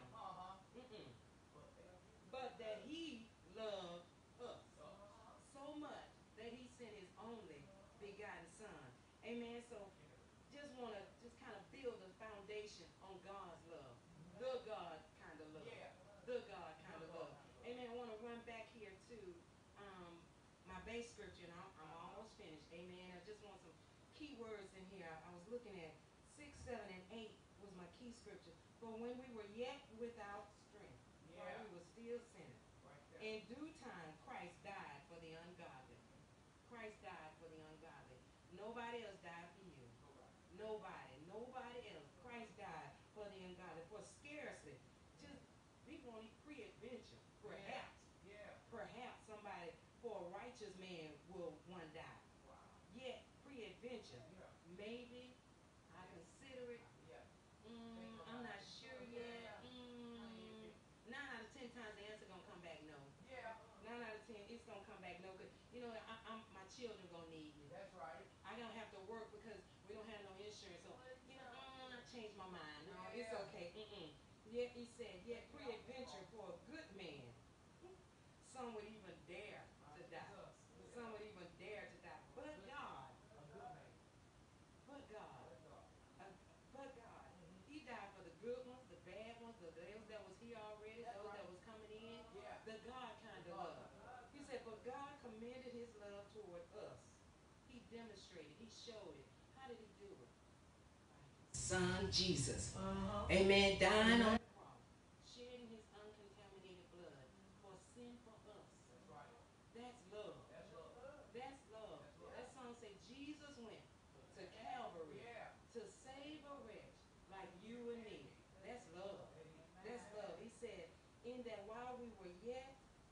But that he loved us so much that he sent his only begotten son. Amen. So just want to just kind of build a foundation on God's love. The God kind of love. The God kind of love. Amen. I want to run back here to my base scripture, and I'm almost finished. Amen. I just want some key words in here. I was looking at 6, 7, and 8 was my key scripture. For when we were yet without strength, while we were still sinners, in due time Christ died for the ungodly. Christ died for the ungodly. Nobody else died for you. Nobody else. Christ died for the ungodly. For scarcely, just we want pre-adventure, perhaps. Perhaps somebody, for a righteous man will one die. Yet pre-adventure. Maybe I consider it. I'm not sure yet. 9 out of 10 times the answer gonna come back no. 9 out of 10, it's gonna come back no. Cause you know, my children gonna need me. That's right. I don't have to work because we don't have no insurance. So you know, I changed my mind. No, it's okay. Yet he said, yet pre-adventure for a good man, some would even dare to die. Some would even dare to die. But God, but God, he died for the good ones, the bad ones, those that was here already, those that was coming in. The God kind of love. He said, but God commended his love toward us. He demonstrated, he showed it. How did he do it? Son Jesus. Amen. Dying on the cross, shedding his uncontaminated blood for sin for us. That's love. That's love. That song said Jesus went to Calvary to save a wretch like you and me. That's love. That's love. He said, in that while we were yet,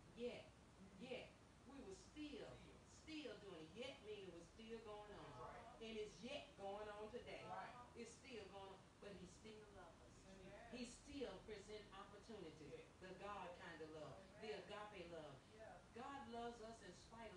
we were still doing it. Yet meaning it was still going on. And it's yet going on today. It's still going on. But he still loves us. He still presents opportunity. The God kind of love. The agape love. God loves us in spite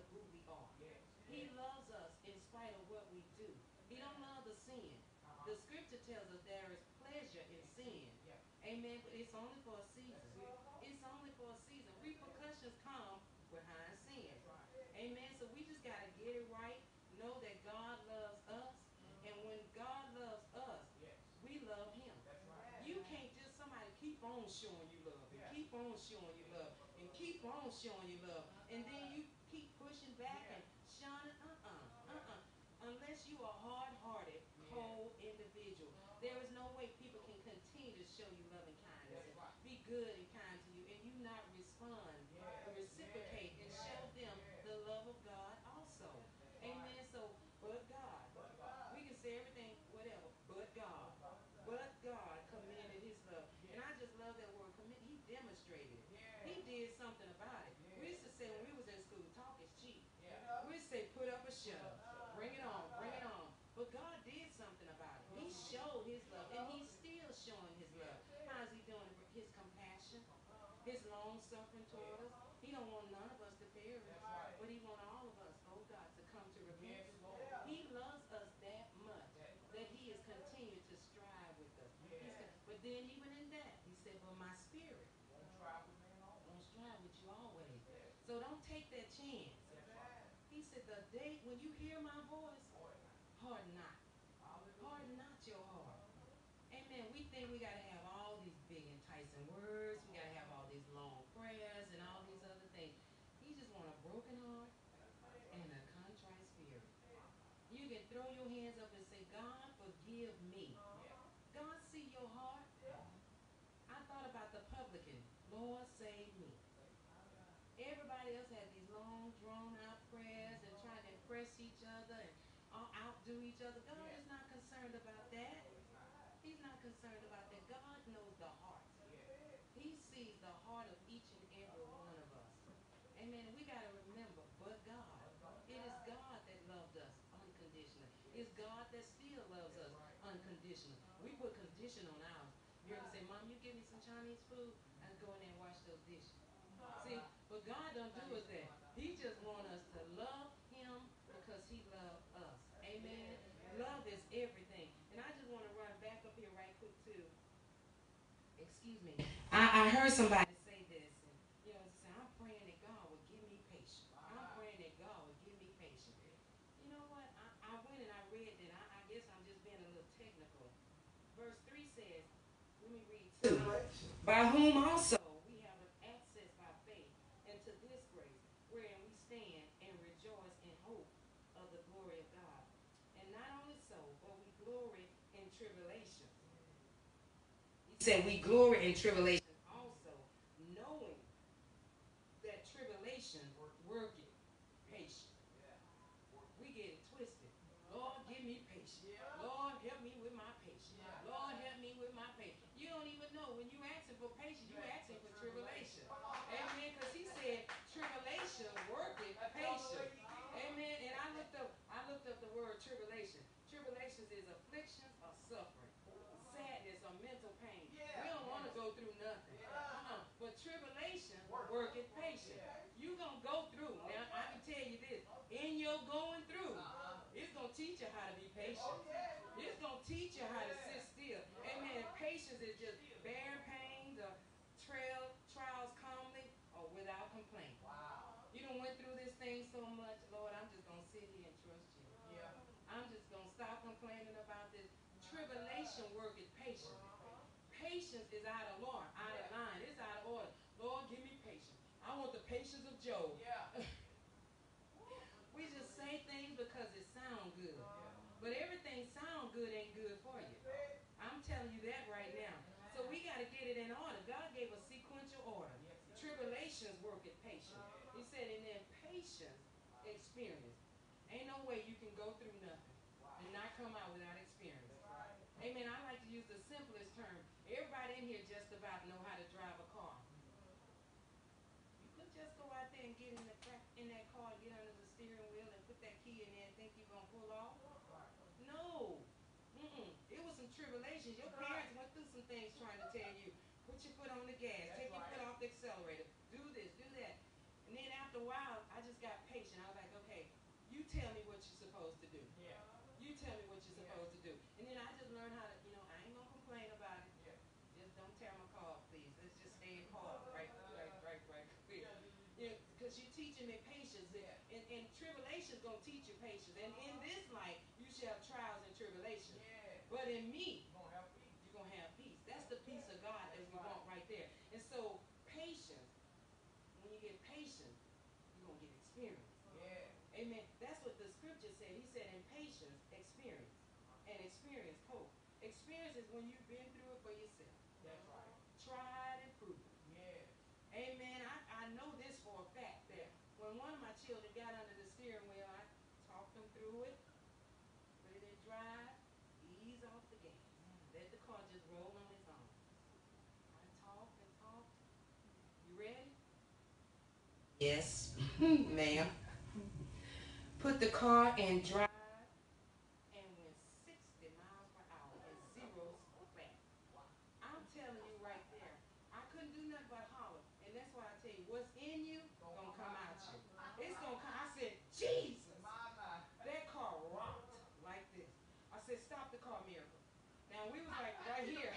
He loves us in spite of what we do. He don't love the sin. The scripture tells us there is pleasure in sin. Amen. But it's only for a season. It's only for a season. Repercussions come behind sin. Amen. So we just got to get it right. Know that God loves us. And when God loves us, we love him. You can't just somebody keep on showing you love. And keep on showing you love. And keep on showing you love. And then you keep pushing back and showing unless you are hard-hearted, cold individual. There is no way people can continue to show you love and kindness and be good and kind to you and you not respond, reciprocate, and show them the love of God also. Amen. So, but God. We can say everything, whatever, but God. But God commended his love. And I just love that word commend. He demonstrated it. He did something about it. We used to say when we was in school, talk is cheap. We used to say put up a show. Bring it on, bring it on. But God did something about it. He showed his love, and he's still showing his love. How is he doing it? His compassion, his long suffering toward us. He don't want none of us to perish, but he wants all of us, oh God, to come to repentance. He loves us that much that he is continuing to strive with us. But then even in that, he said, but my spirit won't strive with you always. So don't take that chance. He said, the day when you hear my voice, harden not. Harden not your heart. Amen. We think we got to have all these big enticing words. We got to have all these long prayers and all these other things. He just want a broken heart and a contrite spirit. You can throw your hands up and say, God, forgive me. God see your heart. I thought about the publican. Lord, save me. Everybody else had these long, drawn-out prayers and trying to impress each other and outdo each other. God is not concerned about that. He's not concerned about that. God knows the heart. He sees the heart of each and every one of us. Amen. And we got to remember, but God. It is God that loved us unconditionally. It's God that still loves us unconditionally. We put condition on ours. You ever say, Mom, you give me some Chinese food? I go in there and wash those dishes. See, but God don't do us that. He just wants us to love him because he loved us. Amen. Love is everything. And I just want to run back up here right quick too. Excuse me. I heard somebody say this. And, you know, say, I'm praying that God will give me patience. I'm praying that God will give me patience. You know what? I went and I read that. I guess I'm just being a little technical. Verse 3 says, let me read 2. By whom also we have an access by faith into this grace, wherein we stand and rejoice in hope of the glory of God. And not only so, but we glory in tribulation. He said we glory in tribulation also, knowing that tribulation worketh patience. We get it twisted. Lord, give me patience. Lord, help me with my patience. Lord, help me with my patience. You don't even know. When you asking for patience, you asking for tribulation. Amen. Because he said tribulation worketh patience. Amen. And I looked up the word tribulation. Tribulations is afflictions or suffering, sadness or mental pain. We don't want to go through nothing. But tribulation worketh patience. You're going to go through. Now, I can tell you this. In your going through, it's going to teach you how to be patient. It's going to teach you how to sit still. Amen. Patience is just bearing pains or trials calmly or without complaint. You done went through this thing so much, Lord, I'm just going to sit here and trust you. I'm just going to stop complaining about this. Tribulation worketh patience. Patience is out of line. It's out of order. Lord, give me patience. I want the patience of Job. We just say things because it sounds good. But everything sound good ain't good for you. I'm telling you that right now. So we got to get it in order. God gave a sequential order. Tribulations worketh patience. He said, and then patience experience. Ain't no way you can go through nothing and not come out without experience. Amen. I like to use the simplest term. Everybody in here just about know how to drive a car. You could just go out there and get in that car and get under the steering wheel and put that key in there and think you're going to pull off. No. It was some tribulations. Your parents went through some things trying to tell you, put your foot on the gas, take your foot off the accelerator, do this, do that. And then after a while, I just got patient. I was like, okay, you tell me what you're supposed to do. You tell me what you're supposed to do. And then I just learned how to, I ain't going to complain about it. Just don't tear my car, please. Let's just stay in park. Right. Because you're teaching me patience. And tribulation's going to teach you patience. And in this life, you shall have trials and tribulations. But in me, you're going to have peace. That's the peace of God that we want right there. And so, patience, when you get patience, you're going to get experience. Amen. That's what the scripture said. He said, in patience, experience. And experience, hope. Experience is when you've been through it for yourself. That's right. Tried and proven. Amen. I know this for a fact that when one of my children got under the steering wheel, I talked them through it, let it drive, ease off the gas. Let the car just roll on its own. I talked and talked. You ready? Yes, ma'am. Put the car in drive and went 60 miles per hour and zeros flat. I'm telling you right there, I couldn't do nothing but holler. And that's why I tell you, what's in you gonna come out you. It's gonna come. I said, Jesus. That car rocked like this. I said, stop the car, Miracle. Now we was like right here.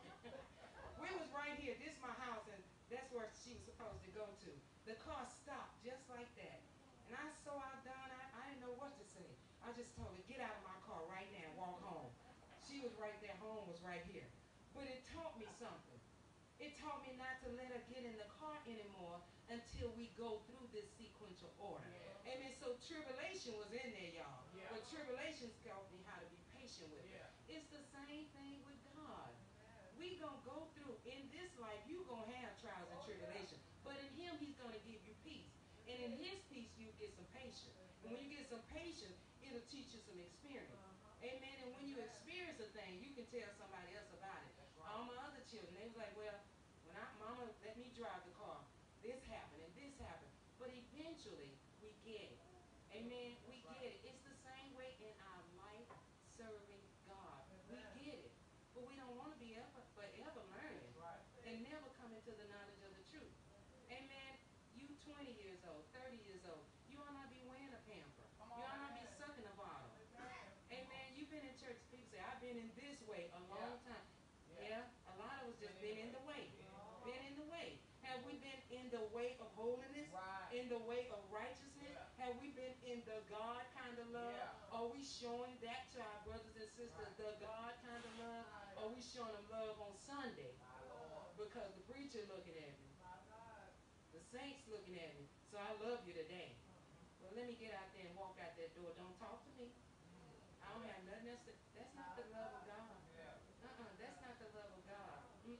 We was right here. This is my house, and that's where she was supposed to go to. The car stopped just like that. And I saw I done. I didn't know what to say. I just told her, get out of my car right now, walk home. She was right there. Home was right here. But it taught me something. It taught me not to let her get in the car anymore until we go through this sequential order. Amen. So tribulation was in there, y'all. But tribulations taught me how to be patient with it. It's the same thing with God. We gonna go through, in this life, you gonna have trials and tribulations. But in him, he's gonna give you peace. And in his peace, you get some patience. And when you get some patience, it'll teach you some experience. Amen. And when you experience a thing, you can tell somebody else about it. All my other children, they was like, well, when mama let me drive the car, this happened and this happened. But eventually, we get it. Amen. We get it. It's the same way in our life serving God. We get it. But we don't want to be forever learning and never come into the knowledge of the truth. Amen. You 20 years old, 30 years old, you ought not be wearing a pamper. You ought not be sucking a bottle. Amen. You've been in church, people say, I've been in this way a long time. Yeah, a lot of us just been in the way. Been in the way. Have we been in the way of holiness? In the way of righteousness? Have we been in the God kind of love? Are we showing that to our brothers and sisters, the God kind of love? Are we showing them love on Sunday? Because the preacher looking at me. The saints looking at me. So I love you today. Well, let me get out there and walk out that door. Don't talk to me. I don't have nothing else to. That's not the love of God. That's not the love of God.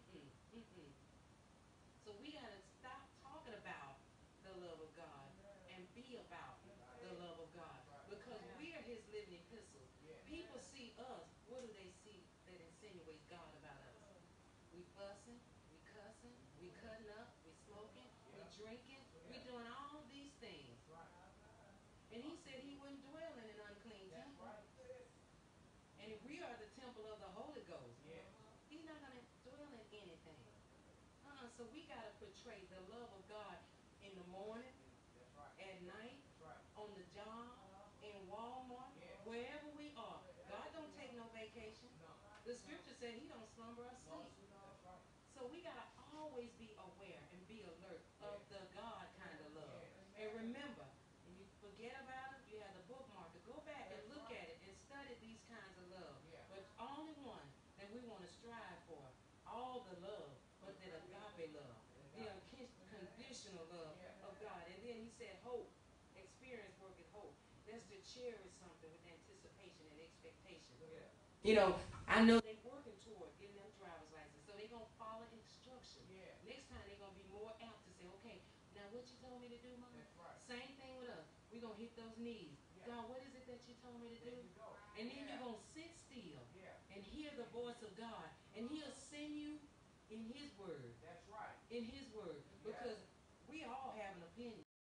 So we got to stop talking about the love of God and be about the love of God. Because we are his living epistles. People see us. What do they see that insinuates God about us? We fussing, we cussing, we cutting up, we smoking, we drinking, we doing all these things. And he said he wouldn't dwell in an unclean temple. And if we are the temple of the Holy Ghost, he's not going to dwell in anything. So we got to portray the love of God in the morning, at night, on the job, in Walmart, wherever we are. God don't take no vacation. The scripture said he don't slumber or sleep. So we got to always be aware and be alert of the God kind of love. And remember, when you forget about it, you have the bookmarker. Go back and look at it and study these kinds of love. But only one that we want to strive for, all the love, but that agape love, the unconditional love of God. And then he said hope, experience working hope. That's to cherish something with anticipation and expectation. I know they're working toward getting them driver's license, so they're going to follow instructions. Next time they're going to be more apt to say, okay, now what you told me to do, Mom? Same thing with us. We're going to hit those knees. God, what is it that you told me to do? And then you're going to sit still and hear the voice of God, and he'll send you in his word. In his word. Because